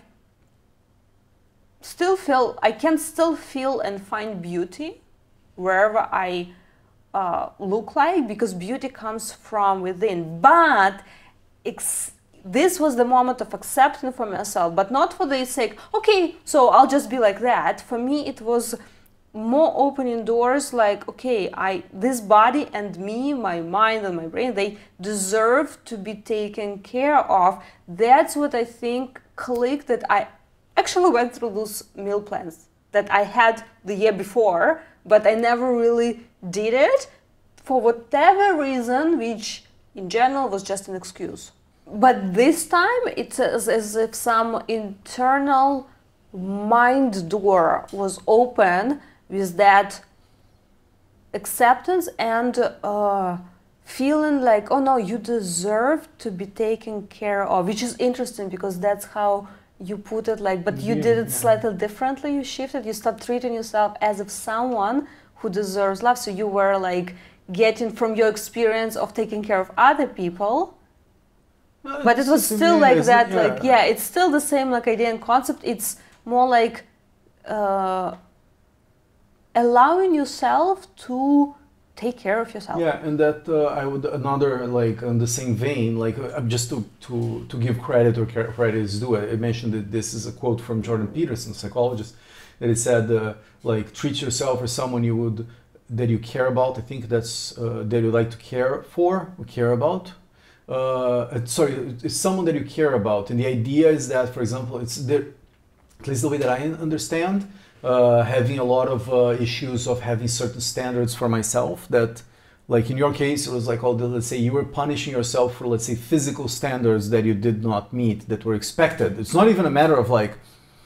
still feel, I can still feel and find beauty wherever I uh, look like, because beauty comes from within. But it's this was the moment of accepting for myself, but not for the sake, okay, so I'll just be like that. For me, it was more opening doors, like, okay, I this body and me, my mind and my brain, they deserve to be taken care of. That's what I think clicked, that I actually went through those meal plans that I had the year before, but I never really did it for whatever reason, which in general was just an excuse. But this time, it's as, as if some internal mind door was open with that acceptance and uh, feeling like, oh no, you deserve to be taken care of, which is interesting because that's how you put it, like, but you yeah, did it yeah. slightly differently. You shifted, you stopped treating yourself as if someone who deserves love. So you were like getting from your experience of taking care of other people. Well, but it was still like that, yeah. like, yeah, it's still the same like idea and concept. It's more like uh, allowing yourself to take care of yourself. Yeah, and that uh, I would, another, like, on the same vein, like, uh, just to, to, to give credit or credit is due, I mentioned that this is a quote from Jordan Peterson, a psychologist, that he said, uh, like, treat yourself as someone you would that you care about. I think that's uh, that you like to care for or care about. Uh, sorry, it's someone that you care about, and the idea is that, for example, it's the, at least the way that I understand, uh, having a lot of uh, issues of having certain standards for myself. That, like in your case, it was like all the, let's say you were punishing yourself for, let's say, physical standards that you did not meet, that were expected. It's not even a matter of like,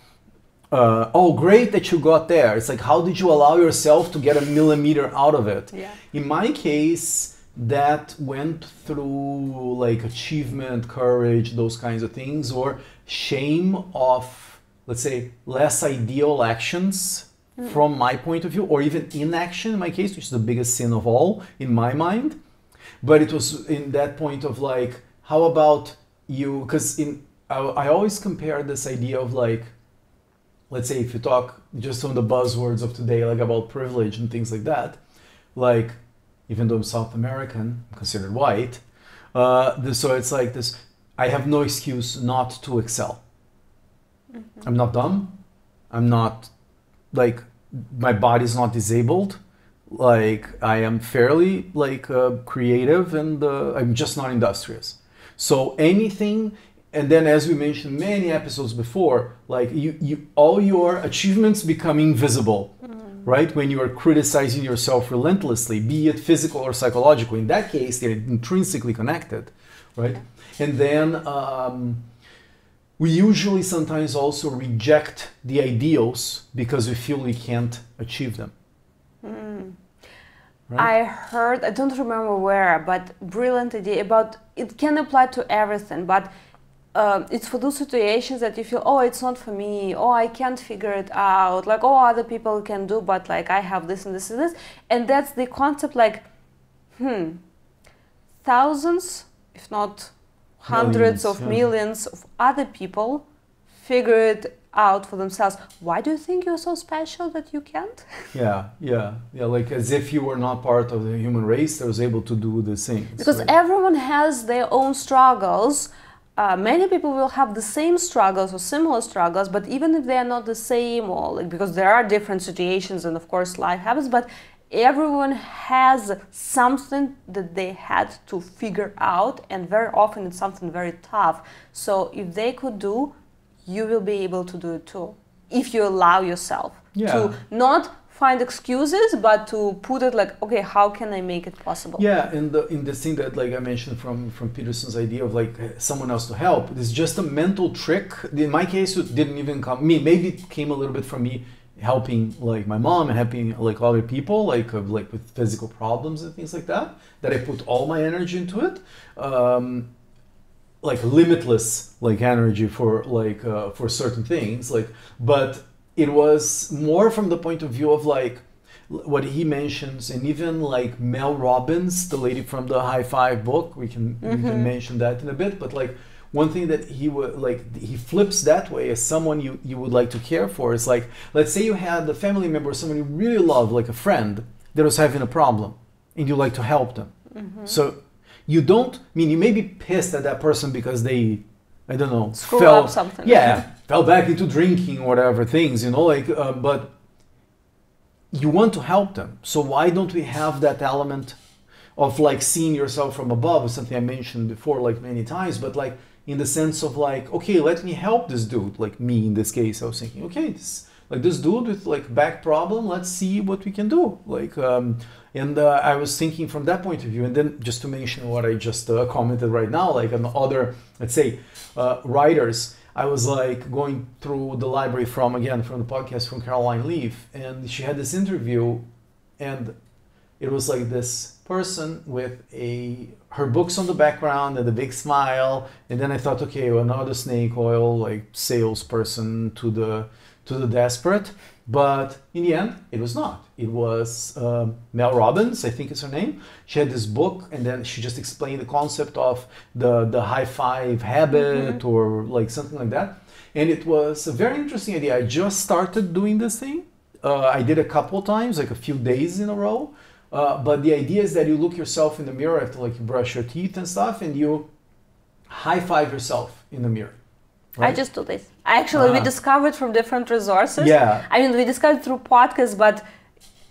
uh, oh, great that you got there. It's like, how did you allow yourself to get a millimeter out of it? Yeah. In my case, that went through like achievement, courage, those kinds of things, or shame of, let's say, less ideal actions mm. from my point of view, or even inaction in my case, which is the biggest sin of all in my mind. But it was in that point of like, how about you, because in I, I always compare this idea of like, let's say if you talk just on the buzzwords of today, like about privilege and things like that, like, even though I'm South American, I'm considered white. Uh, this, so it's like this, I have no excuse not to excel. Mm-hmm. I'm not dumb. I'm not, like, my body's not disabled. Like, I am fairly, like, uh, creative, and uh, I'm just not industrious. So anything, and then as we mentioned many episodes before, like, you, you all your achievements become invisible. Mm. Right? When you are criticizing yourself relentlessly, be it physical or psychological. In that case, they're intrinsically connected, right? And then um, we usually sometimes also reject the ideals because we feel we can't achieve them. Mm. Right? I heard, I don't remember where, but brilliant idea about, it can apply to everything, but Uh, it's for those situations that you feel, oh, it's not for me, oh, I can't figure it out, like, oh, other people can do, but like I have this and this and this. And that's the concept, like, hmm, thousands, if not hundreds millions, of yeah. millions of other people figure it out for themselves. Why do you think you're so special that you can't? Yeah, yeah, yeah, like as if you were not part of the human race that was able to do the same. Because right? Everyone has their own struggles. Uh, many people will have the same struggles or similar struggles, but even if they are not the same, or like, because there are different situations and of course life happens, but everyone has something that they had to figure out, and very often it's something very tough. So if they could do, you will be able to do it too, if you allow yourself yeah. to not find excuses, but to put it like, okay, how can I make it possible? Yeah, and the, in this thing that like I mentioned from, from Peterson's idea of like someone else to help, it's just a mental trick. In my case, it didn't even come, me, maybe it came a little bit from me helping like my mom and helping like other people, like uh, like with physical problems and things like that, that I put all my energy into it. Um, like limitless like energy for like uh, for certain things, like, but it was more from the point of view of like what he mentions, and even like Mel Robbins, the lady from the High Five book, we can mm-hmm. we can mention that in a bit, but like one thing that he would like he flips that way as someone you you would like to care for is like, let's say you had a family member, someone you really love, like a friend that was having a problem, and you like to help them. Mm-hmm. So you don't I mean you may be pissed at that person because they, I don't know, screw fell, up something. Yeah, fell back into drinking or whatever things, you know, like, uh, but you want to help them. So why don't we have that element of like seeing yourself from above, something I mentioned before like many times, but like in the sense of like, okay, let me help this dude, like me in this case. I was thinking, okay, this, like this dude with like back problem, let's see what we can do. Like, um, and uh, I was thinking from that point of view, and then just to mention what I just uh, commented right now, like on other, let's say, uh, writers, I was like going through the library from, again, from the podcast from Caroline Leaf, and she had this interview, and it was like this person with a, her books on the background and a big smile, and then I thought, okay, well, another snake oil, like salesperson to the, to the desperate, but in the end, it was not. It was uh, Mel Robbins, I think is her name. She had this book, and then she just explained the concept of the, the high five habit, mm-hmm. or like something like that. And it was a very interesting idea. I just started doing this thing. Uh, I did a couple times, like a few days in a row. Uh, but the idea is that you look yourself in the mirror after like you brush your teeth and stuff, and you high five yourself in the mirror. Right? I just do this. Actually, uh, we discovered from different resources. Yeah. I mean, we discovered through podcasts, but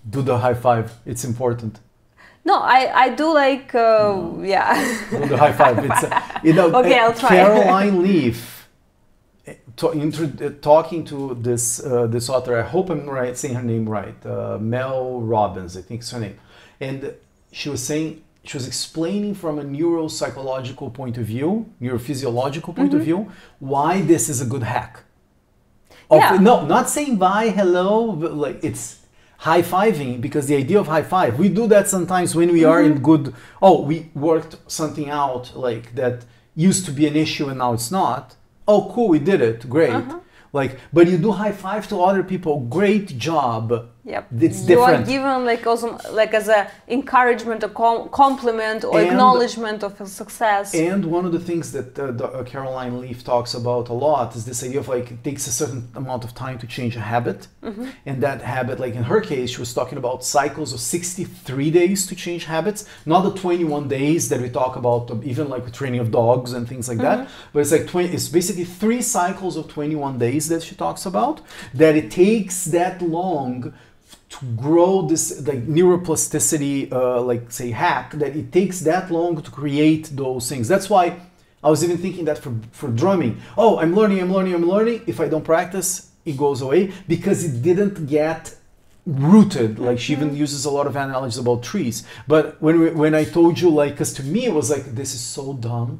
do the high five. It's important. No, I, I do like, uh, no. yeah. Do the high five. It's, uh, you know, okay, uh, I'll try. Caroline Leaf, to, intro, uh, talking to this uh, this author, I hope I'm right saying her name right, uh, Mel Robbins, I think is her name. And she was saying, she was explaining from a neuropsychological point of view, neurophysiological point mm-hmm. of view, why this is a good hack. Of, yeah. No, not saying bye, hello, but like it's high-fiving, because the idea of high-five, we do that sometimes when we mm-hmm. are in good, oh, we worked something out like that used to be an issue and now it's not. Oh, cool, we did it, great. Uh-huh. Like, but you do high-five to other people, great job. Yep. It's different. You are given like also like as a encouragement, a com- compliment, or and, acknowledgement of a success. And one of the things that uh, the, uh, Caroline Leaf talks about a lot is this idea of like it takes a certain amount of time to change a habit, mm-hmm. and that habit, like in her case, she was talking about cycles of sixty-three days to change habits, not the twenty-one days that we talk about, even like with training of dogs and things like mm-hmm. that. But it's like twenty. It's basically three cycles of twenty-one days that she talks about. That it takes that long to grow this like neuroplasticity, uh, like say hack, that it takes that long to create those things. That's why I was even thinking that for, for drumming. Oh, I'm learning, I'm learning, I'm learning. If I don't practice, it goes away because it didn't get rooted. Like she even uses a lot of analogies about trees. But when we, when I told you, like, because to me it was like, this is so dumb.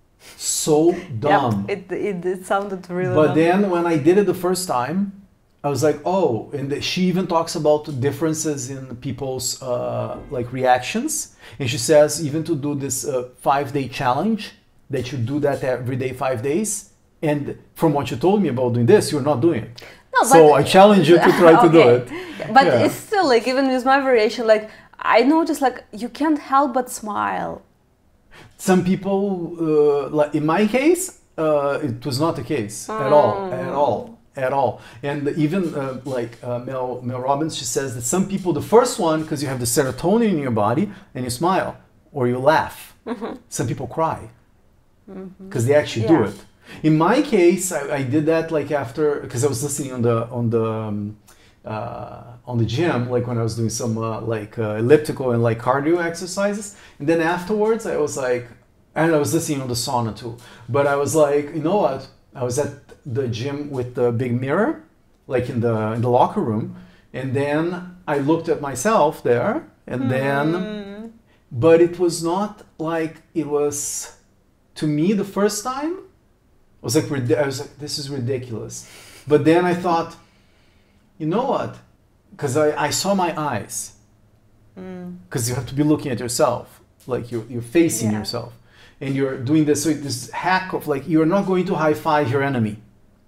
So dumb. Yep, it, it, it sounded really But dumb. then when I did it the first time, I was like, oh, and the, she even talks about the differences in people's uh, like reactions. And she says even to do this uh, five-day challenge, that you do that every day, five days. And from what you told me about doing this, you're not doing it. No, so I challenge you to try okay. to do it. But yeah. it's still like, even with my variation, like I noticed like you can't help but smile. Some people, uh, like in my case, uh, it was not the case mm. at all, at all. At all. And even uh, like uh, Mel, Mel Robbins, she says that some people, the first one, because you have the serotonin in your body and you smile or you laugh. Mm-hmm. Some people cry because mm-hmm. they actually yeah. do it. In my case, I, I did that like after, because I was listening on the on the um, uh, on the gym, like when I was doing some uh, like uh, elliptical and like cardio exercises. And then afterwards, I was like, and I was listening on the sauna too. But I was like, you know what? I was at the gym with the big mirror, like in the in the locker room, and then I looked at myself there, and mm. then, but it was not like it was to me the first time. I was like, I was like, this is ridiculous. But then I thought, you know what? Because I, I saw my eyes, because mm. you have to be looking at yourself, like you're you're facing yeah. yourself, and you're doing this so this hack of like you're not going to high five your enemy.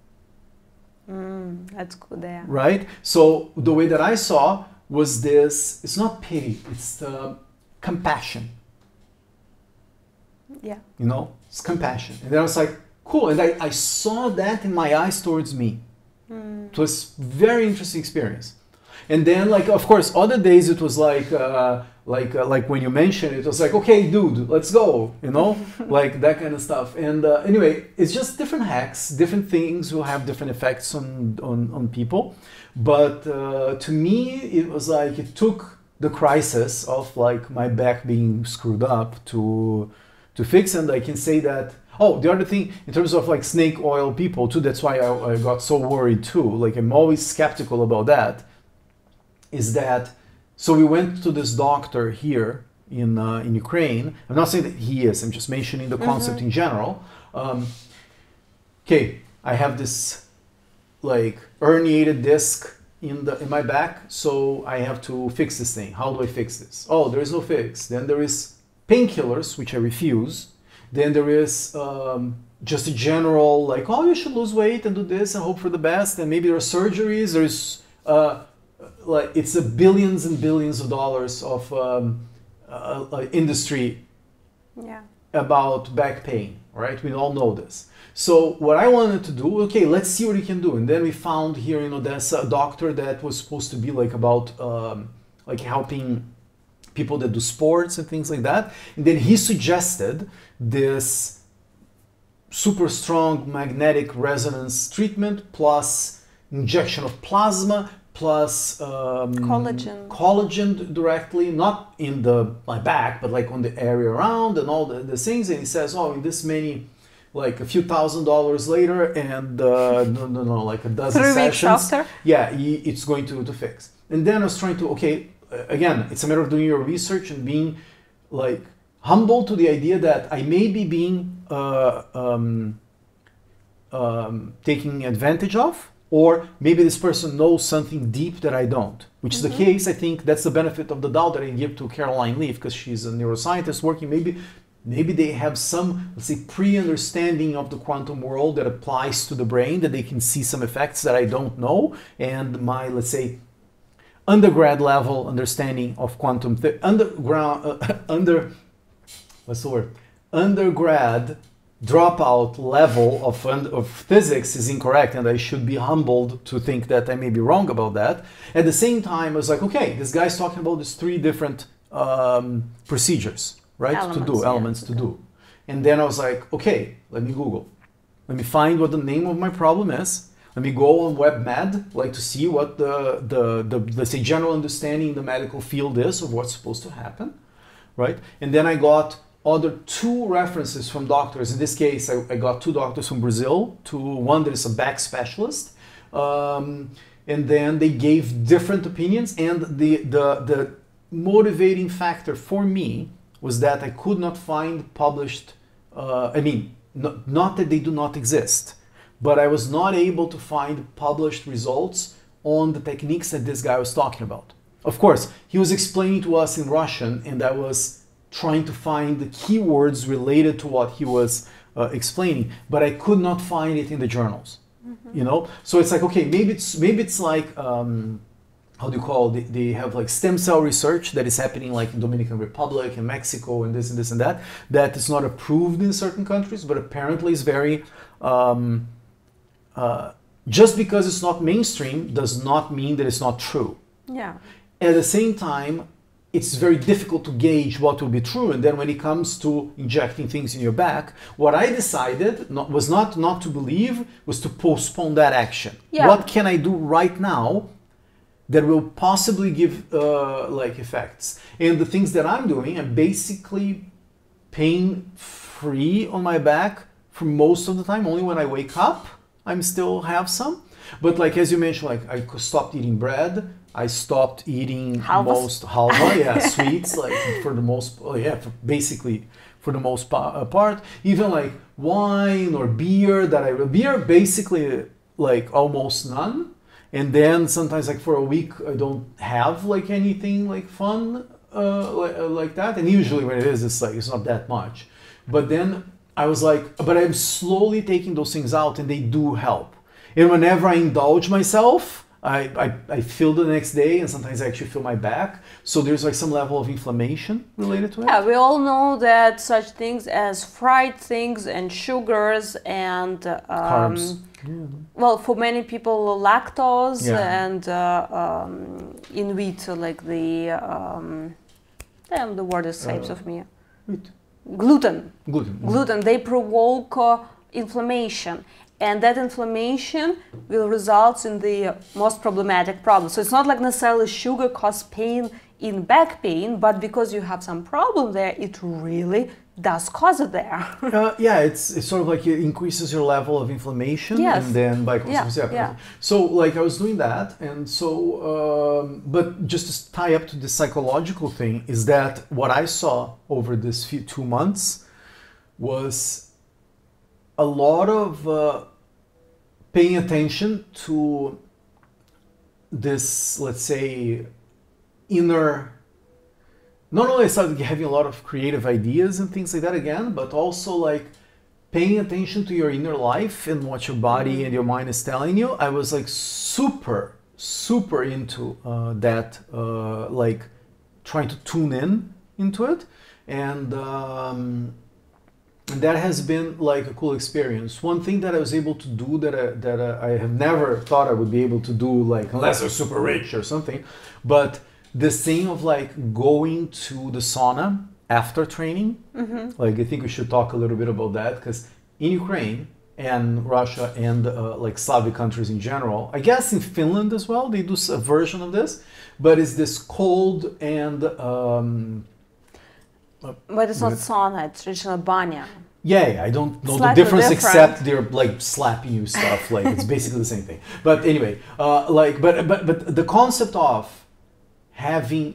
Mm, that's good there. Right? So the way that I saw was this, it's not pity, it's the compassion. Yeah. You know, it's compassion. And then I was like, cool. And I, I saw that in my eyes towards me. Mm. It was very interesting experience. And then like, of course, other days it was like, uh, like, uh, like when you mentioned it, it was like, okay, dude, let's go, you know, like that kind of stuff. And uh, anyway, it's just different hacks, different things will have different effects on, on, on people. But uh, to me, it was like, it took the crisis of like my back being screwed up to, to fix. And I can say that, oh, the other thing, in terms of like snake oil people too, that's why I, I got so worried too. Like I'm always skeptical about that, is that, so we went to this doctor here in uh, in Ukraine. I'm not saying that he is, I'm just mentioning the concept mm-hmm. in general. Um, okay, I have this like herniated disc in the in my back, so I have to fix this thing. How do I fix this? Oh, there is no fix. Then there is painkillers, which I refuse. Then there is um, just a general like, oh, you should lose weight and do this and hope for the best. And maybe there are surgeries. There's uh, like it's a billions and billions of dollars of um, uh, uh, industry yeah. about back pain, right? We all know this. So what I wanted to do, okay, let's see what he can do. And then we found here in Odessa a doctor that was supposed to be like about um, like helping people that do sports and things like that. And then he suggested this super strong magnetic resonance treatment plus injection of plasma plus um, Collagen. collagen directly, not in the my back, but like on the area around and all the, the things. And he says, oh, in this many, like a few thousand dollars later, and uh, no, no, no, like a dozen Three sessions. weeks after? Yeah, he, it's going to, to fix. And then I was trying to, okay, again, it's a matter of doing your research and being like humble to the idea that I may be being uh, um, um, taking advantage of, or maybe this person knows something deep that I don't, which mm-hmm. is the case. I think that's the benefit of the doubt that I give to Caroline Leaf, because she's a neuroscientist working. Maybe maybe they have some, let's say, pre-understanding of the quantum world that applies to the brain, that they can see some effects that I don't know. And my, let's say, undergrad level understanding of quantum, th- underground, uh, under, what's the word? Undergrad dropout level of, of physics is incorrect, and I should be humbled to think that I may be wrong about that. At the same time, I was like, okay, this guy's talking about these three different um, procedures, right? Elements, to do, yeah, elements to to do. do. And then I was like, okay, let me Google. Let me find what the name of my problem is. Let me go on WebMed, like to see what the, the, the, let's say, general understanding in the medical field is of what's supposed to happen, right? And then I got other two references from doctors. In this case, I, I got two doctors from Brazil, to one that is a back specialist. Um, and then they gave different opinions. And the, the, the motivating factor for me was that I could not find published, uh, I mean, not, not that they do not exist, but I was not able to find published results on the techniques that this guy was talking about. Of course, he was explaining to us in Russian, and I was trying to find the keywords related to what he was uh, explaining, but I could not find it in the journals. Mm-hmm. You know, so it's like, okay, maybe it's maybe it's like um, how do you call it? They, they have like stem cell research that is happening like in Dominican Republic and Mexico and this and this and that. That is not approved in certain countries, but apparently is very. Um, uh, just because it's not mainstream does not mean that it's not true. Yeah. At the same time, it's very difficult to gauge what will be true. And then when it comes to injecting things in your back, what I decided not, was not not to believe, was to postpone that action. Yeah. What can I do right now that will possibly give uh, like effects? And the things that I'm doing, I'm basically pain-free on my back for most of the time. Only when I wake up, I'm still have some. But like, as you mentioned, like I stopped eating bread. I stopped eating Halvas? most halva, yeah, sweets, like for the most, oh yeah, for basically for the most pa- part. Even like wine or beer that I, beer basically like almost none. And then sometimes like for a week I don't have like anything like fun uh, like, uh, like that. And usually when it is, it's like, it's not that much. But then I was like, but I'm slowly taking those things out and they do help. And whenever I indulge myself, I, I, I feel the next day, and sometimes I actually feel my back. So there's like some level of inflammation related to it. Yeah, we all know that such things as fried things and sugars and um, Carbs. Yeah. Well, for many people, lactose Yeah. and uh, um, in wheat, like the um, damn, the word escapes Uh, of me. Wheat. Gluten. Gluten. Gluten. They provoke uh, inflammation. And that inflammation will result in the most problematic problem. So it's not like necessarily sugar causes pain in back pain, but because you have some problem there, it really does cause it there. uh, yeah, it's it's sort of like it increases your level of inflammation, Yes. and then by consequence, Yeah, yeah. yeah. So like I was doing that, and so, um, but just to tie up to the psychological thing is that what I saw over this few two months was a lot of uh, paying attention to this, let's say, inner. Not only I started having a lot of creative ideas and things like that again, but also like paying attention to your inner life and what your body and your mind is telling you. I was like super, super into uh, that, uh, like trying to tune in into it. And um, that has been like a cool experience. One thing that I was able to do that I, that I have never thought I would be able to do, like unless I was super rich or something, but this thing of like going to the sauna after training, mm-hmm. like I think we should talk a little bit about that, because in Ukraine and Russia and uh, like Slavic countries in general. I guess in Finland as well, they do a version of this, but it's this cold and... Um, but it's not sauna, it's traditional banya. Yeah, yeah, I don't know Slightly the difference different. except they're like slapping you stuff. Like it's basically the same thing. But anyway, uh, like, but but but the concept of having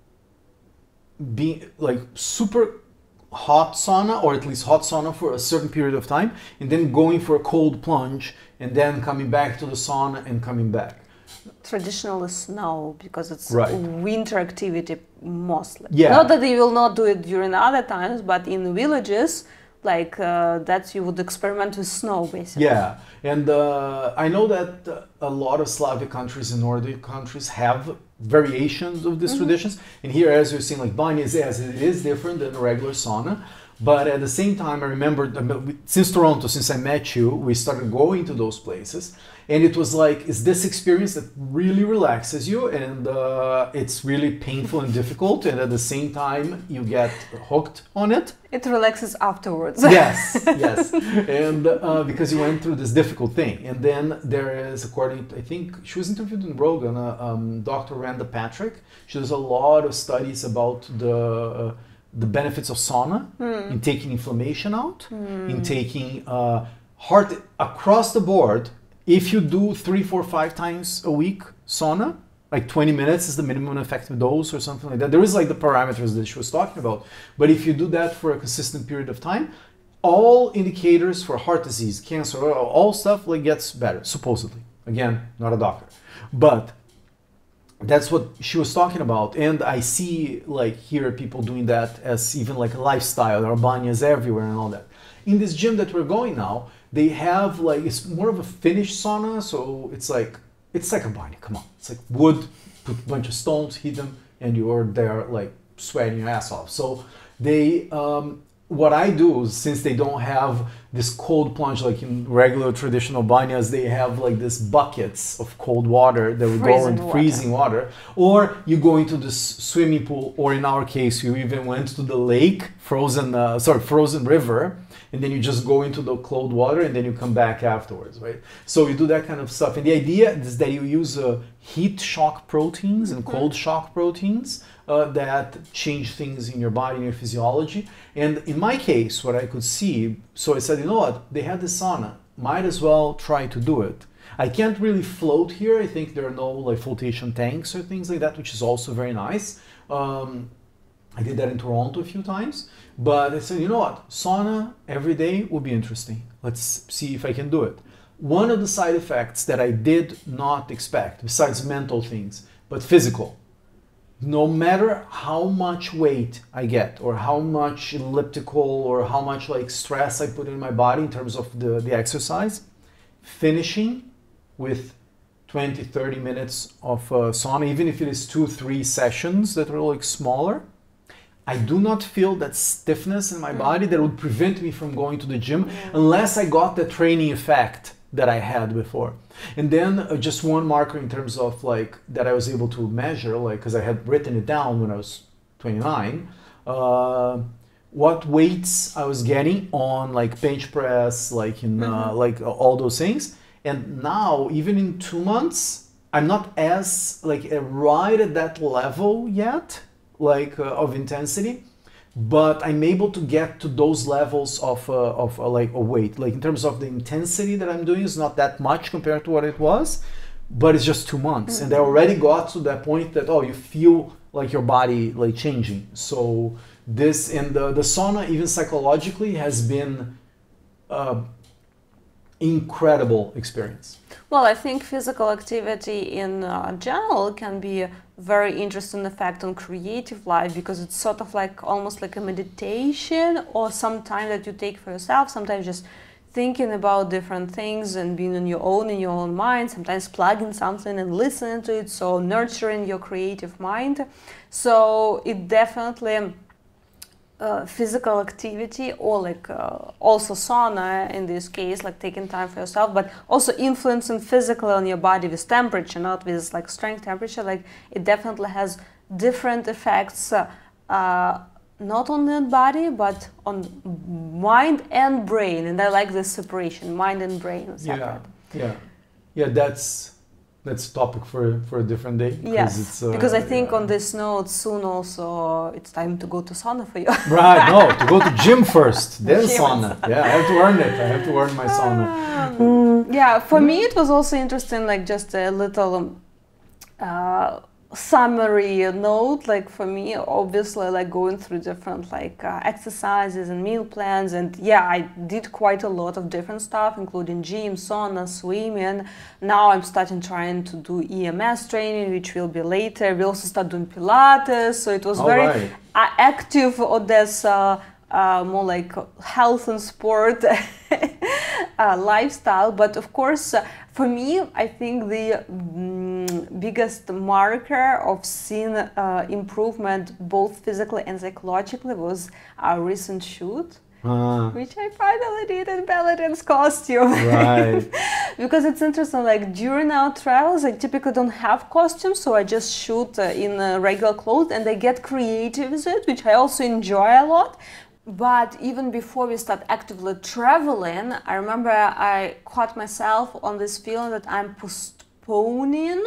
being like super hot sauna, or at least hot sauna for a certain period of time, and then going for a cold plunge, and then coming back to the sauna and coming back. Traditionally snow, because it's Right. winter activity mostly. Yeah. Not that you will not do it during other times, but in the villages, like uh, that you would experiment with snow basically. Yeah, and uh, I know that uh, a lot of Slavic countries and Nordic countries have variations of these mm-hmm. traditions. And here, as you're seeing, like banya is, as it is different than a regular sauna. But at the same time, I remember, since Toronto, since I met you, we started going to those places. And it was like, it's this experience that really relaxes you, and uh, it's really painful and difficult. And at the same time, you get hooked on it. It relaxes afterwards. Yes, yes. And uh, because you went through this difficult thing. And then there is, according to, I think, she was interviewed in Rogan, uh, um, Doctor Randa Patrick. She does a lot of studies about the... Uh, the benefits of sauna mm. in taking inflammation out, mm. in taking uh, heart across the board. If you do three, four, five times a week sauna, like twenty minutes is the minimum effective dose or something like that. There is like the parameters that she was talking about. But if you do that for a consistent period of time, all indicators for heart disease, cancer, all stuff like gets better, supposedly. Again, not a doctor. But that's what she was talking about, and I see like here people doing that as even like a lifestyle. There are banyas everywhere and all that. In this gym that we're going now, they have like, it's more of a Finnish sauna, so it's like it's like a banya. Come on, it's like wood, put a bunch of stones, heat them, and you're there like sweating your ass off. So they, um, what I do is, since they don't have this cold plunge like in regular traditional banyas, they have like this buckets of cold water that would go into freezing water. Or you go into this swimming pool, or in our case, you even went to the lake, frozen, uh, sorry, frozen river, and then you just go into the cold water and then you come back afterwards, right? So you do that kind of stuff. And the idea is that you use uh, heat shock proteins and cold shock proteins uh, that change things in your body and your physiology. And in my case, what I could see, so I said, you know what, they had this sauna, might as well try to do it. I can't really float here. I think there are no like flotation tanks or things like that, which is also very nice. Um, I did that in Toronto a few times, but I said, you know what, sauna every day will be interesting. Let's see if I can do it. One of the side effects that I did not expect, besides mental things, but physical, no matter how much weight I get, or how much elliptical, or how much like stress I put in my body in terms of the, the exercise, finishing with twenty, thirty minutes of uh, sauna, even if it is two, three sessions that are like smaller, I do not feel that stiffness in my body that would prevent me from going to the gym unless I got the training effect that I had before. And then uh, just one marker in terms of like that I was able to measure, like because I had written it down when I was twenty-nine, uh, what weights I was getting on like bench press, like in uh, mm-hmm. like uh, all those things. And now, even in two months, I'm not as like uh, right at that level yet, like uh, of intensity, but I'm able to get to those levels of uh, of uh, like a weight. Like in terms of the intensity that I'm doing is not that much compared to what it was, but it's just two months, mm-hmm. and I already got to that point that oh, you feel like your body like changing. So this and the the sauna, even psychologically, has been uh, incredible experience. Well, I think physical activity in uh, general can be a very interesting effect on creative life, because it's sort of like almost like a meditation or some time that you take for yourself, sometimes just thinking about different things and being on your own in your own mind, sometimes plugging something and listening to it, so nurturing your creative mind. So it definitely Uh, physical activity, or like uh, also sauna in this case, like taking time for yourself, but also influencing physically on your body with temperature, not with like strength temperature, like it definitely has different effects uh, uh, not only on body, but on mind and brain. And I like this separation, mind and brain separate. Yeah, yeah, yeah. That's that's a topic for for a different day. Yes, it's, uh, because I think yeah. on this note, soon also it's time to go to sauna for you. Right, no, to go to gym first, then Gym. sauna. Yeah, I have to earn it. I have to earn my sauna. Um, yeah, for me it was also interesting, like just a little um, uh, summary note. Like for me, obviously, like going through different like uh, exercises and meal plans, and yeah, I did quite a lot of different stuff, including gym, sauna, swimming. Now I'm starting trying to do E M S training, which will be later. We also start doing Pilates, so it was All very right. uh, active Odessa. Uh, more like health and sport uh, lifestyle. But of course, uh, for me, I think the mm, biggest marker of seeing uh, improvement both physically and psychologically was our recent shoot. Uh, Which I finally did in belly dance costume. right. Because it's interesting, like during our travels, I typically don't have costumes, so I just shoot uh, in uh, regular clothes and I get creative with it, which I also enjoy a lot. But even before we start actively traveling, I remember I caught myself on this feeling that I'm postponing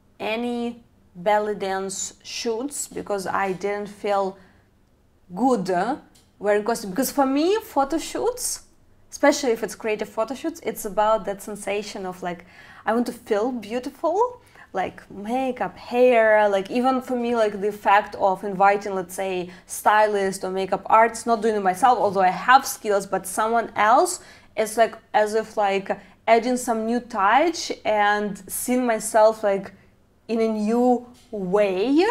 any belly dance shoots because I didn't feel good uh, wearing costume. Because for me, photo shoots, especially if it's creative photo shoots, it's about that sensation of like, I want to feel beautiful, like makeup, hair, like even for me, like the fact of inviting, let's say, stylist or makeup artist, not doing it myself, although I have skills, but someone else, it's like as if like adding some new touch and seeing myself like in a new way.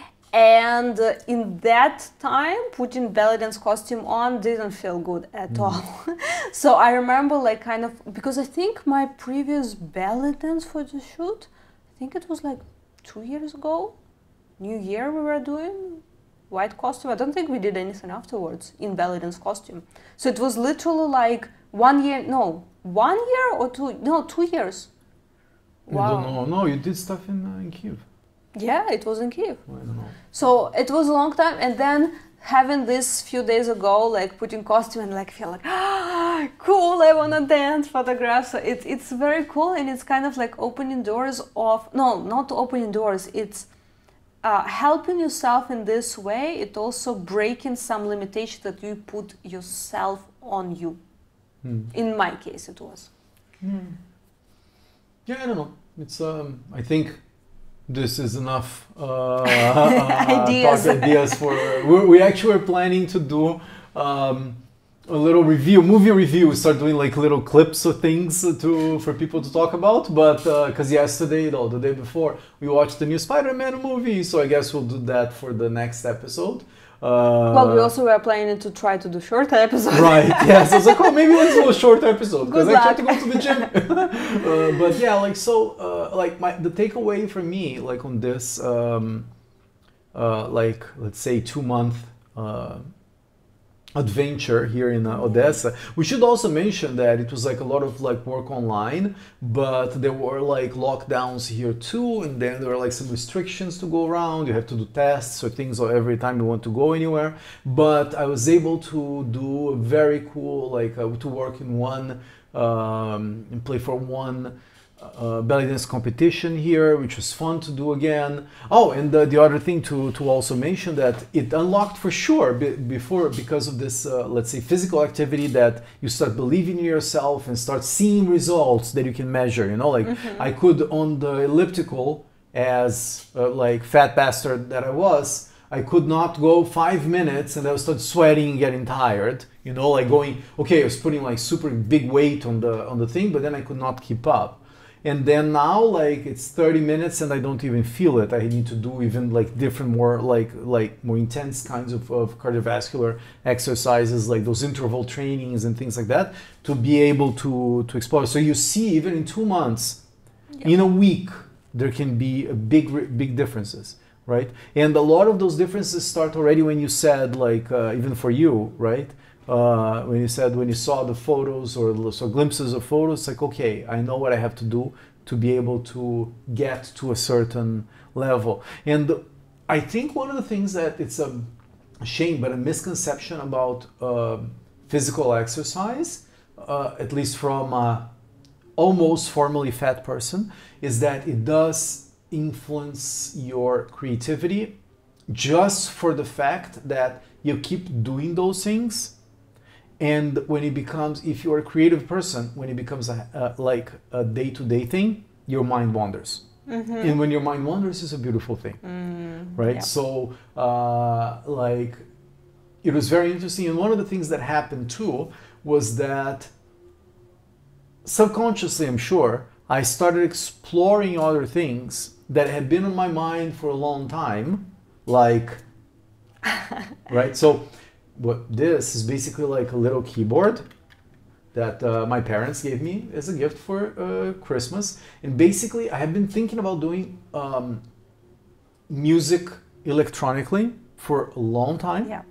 And uh, in that time, putting belly dance costume on didn't feel good at mm. all. So I remember like kind of, because I think my previous belly dance photo shoot, I think it was like two years ago, New Year we were doing white costume. I don't think we did anything afterwards in belly dance costume. So it was literally like one year, no, one year or two, no, two years. Wow. I don't know, no, you did stuff in, uh, in Kyiv. Yeah, it was in Kyiv. I don't know. So it was a long time, and then having this few days ago, like putting costume and like feel like, ah, cool, I wanna dance, photograph. So it's it's very cool, and it's kind of like opening doors of, no, not opening doors, it's uh, helping yourself in this way. It also breaking some limitations that you put yourself on you. Hmm. In my case, it was. Hmm. Yeah, I don't know. It's um, I think. This is enough uh, ideas. talk ideas for. We, we actually were planning to do um, a little review, movie review. Start doing like little clips of things to for people to talk about. But because uh, yesterday, no, the day before, we watched the new Spider-Man movie, so I guess we'll do that for the next episode. Uh, well, we also were planning to try to do shorter episodes. Right, yes. I was like, oh, maybe let's do a short episode because I have to go to the gym. uh, but yeah, like, so, uh, like, my the takeaway for me, like, on this, um, uh, like, let's say, two-month uh, adventure here in uh, Odessa. We should also mention that it was like a lot of like work online, but there were like lockdowns here too, and then there were like some restrictions to go around. You have to do tests or things or every time you want to go anywhere. But I was able to do a very cool, like uh, to work in one um, and play for one Uh, belly dance competition here, which was fun to do again. Oh, and the, the other thing to, to also mention that it unlocked for sure be, before because of this, uh, let's say, physical activity that you start believing in yourself and start seeing results that you can measure. You know, like mm-hmm. I could on the elliptical, as uh, like fat bastard that I was, I could not go five minutes and I would start sweating and getting tired. You know, like going, okay, I was putting like super big weight on the on the thing, but then I could not keep up. And then now, like, it's thirty minutes and I don't even feel it. I need to do even like different, more like like more intense kinds of, of cardiovascular exercises, like those interval trainings and things like that, to be able to, to explore. So you see, even in two months, yep. in a week, there can be a big, big differences, right? And a lot of those differences start already when you said, like, uh, even for you, right? Uh, when you said, when you saw the photos or saw glimpses of photos, like, okay, I know what I have to do to be able to get to a certain level. And I think one of the things that it's a, shame, but a misconception about uh, physical exercise, uh, at least from a almost formerly fat person, is that it does influence your creativity just for the fact that you keep doing those things. And when it becomes, if you're a creative person, when it becomes a, a, like a day-to-day thing, your mind wanders. Mm-hmm. And when your mind wanders, it's a beautiful thing, mm, right? Yeah. So, uh, like, it was very interesting. And one of the things that happened too was that subconsciously, I'm sure, I started exploring other things that had been on my mind for a long time, like, right? So, what this is basically like a little keyboard that uh, my parents gave me as a gift for uh, Christmas. And basically, I have been thinking about doing um, music electronically for a long time. Yeah.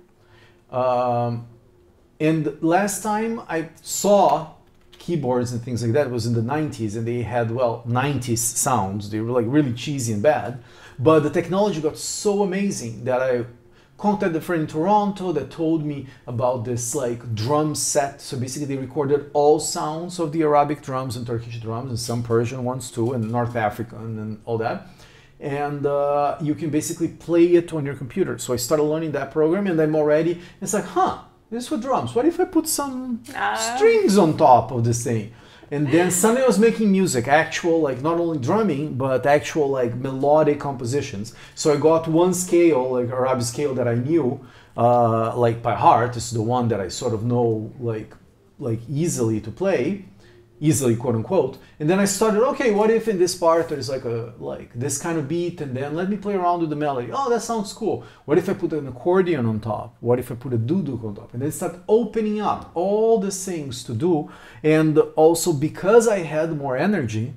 Um, and last time I saw keyboards and things like that was in the nineties, and they had, well, nineties sounds. They were like really cheesy and bad. But the technology got so amazing that I contacted a friend in Toronto that told me about this like drum set. So basically they recorded all sounds of the Arabic drums and Turkish drums and some Persian ones too, and North African and all that. And uh, you can basically play it on your computer. So I started learning that program, and I'm already, it's like, huh, this is for drums. What if I put some uh. strings on top of this thing? And then suddenly I was making music, actual, like not only drumming, but actual like melodic compositions. So I got one scale, like Arabic scale that I knew, uh, like by heart. This is the one that I sort of know, like, like easily to play, easily, quote unquote. And then I started, okay, what if in this part there's like a, like this kind of beat, and then let me play around with the melody. Oh, that sounds cool. What if I put an accordion on top? What if I put a duduk on top? And then start opening up all these things to do. And also because I had more energy,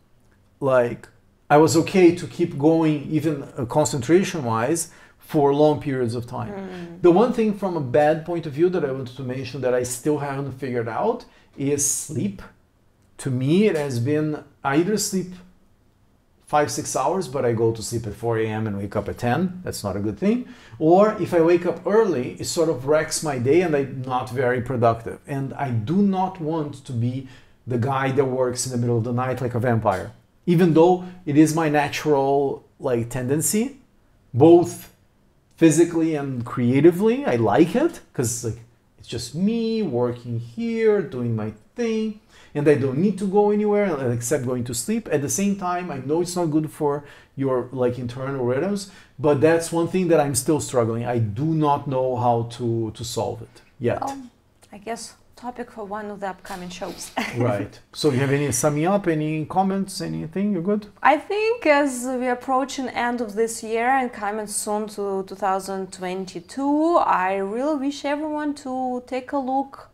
like I was okay to keep going even uh, concentration wise for long periods of time. Mm. The one thing from a bad point of view that I wanted to mention that I still haven't figured out is sleep. To me, it has been, I either sleep five, six hours, but I go to sleep at four a m and wake up at ten. That's not a good thing. Or if I wake up early, it sort of wrecks my day and I'm not very productive. And I do not want to be the guy that works in the middle of the night like a vampire. Even though it is my natural like tendency, both physically and creatively, I like it because like it's just me working here, doing my thing. And I don't need to go anywhere except going to sleep. At the same time, I know it's not good for your like internal rhythms, but that's one thing that I'm still struggling. I do not know how to, to solve it yet. Well, I guess topic for one of the upcoming shows. Right. So you have any summing up, any comments, anything? You're good? I think as we approach an end of this year and coming soon to two thousand twenty-two, I really wish everyone to take a look.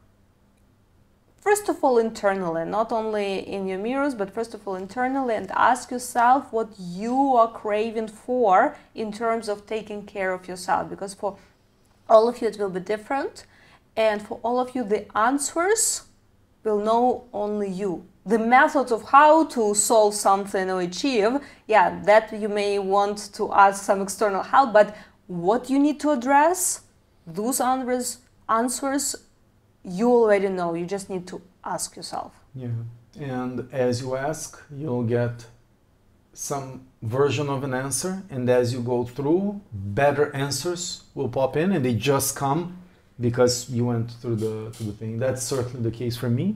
First of all, internally, not only in your mirrors, but first of all, internally, and ask yourself what you are craving for in terms of taking care of yourself. Because for all of you, it will be different. And for all of you, the answers will know only you. The methods of how to solve something or achieve, yeah, that you may want to ask some external help, but what you need to address, those answers, answers you already know. You just need to ask yourself. Yeah. And as you ask, you'll get some version of an answer. And as you go through, better answers will pop in, and they just come because you went through the, through the thing. That's certainly the case for me.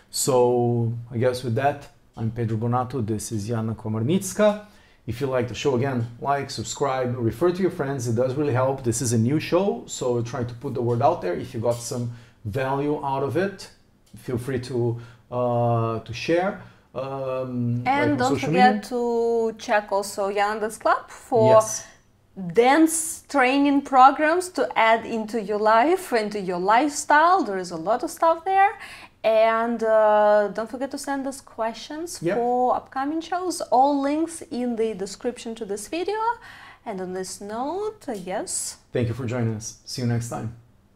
So I guess with that, I'm Pedro Bonatto. This is Iana Komarnytska. If you like the show, again, like, subscribe, refer to your friends. It does really help. This is a new show, so we're trying to put the word out there. If you got some value out of it, feel free to uh, to share. Um, and like don't forget media. to check also Iana Dance Club for yes. dance training programs to add into your life, into your lifestyle. There is a lot of stuff there. And uh, don't forget to send us questions yep. for upcoming shows. All links in the description to this video. And on this note, uh, yes. Thank you for joining us. See you next time.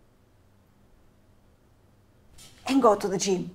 And go to the gym.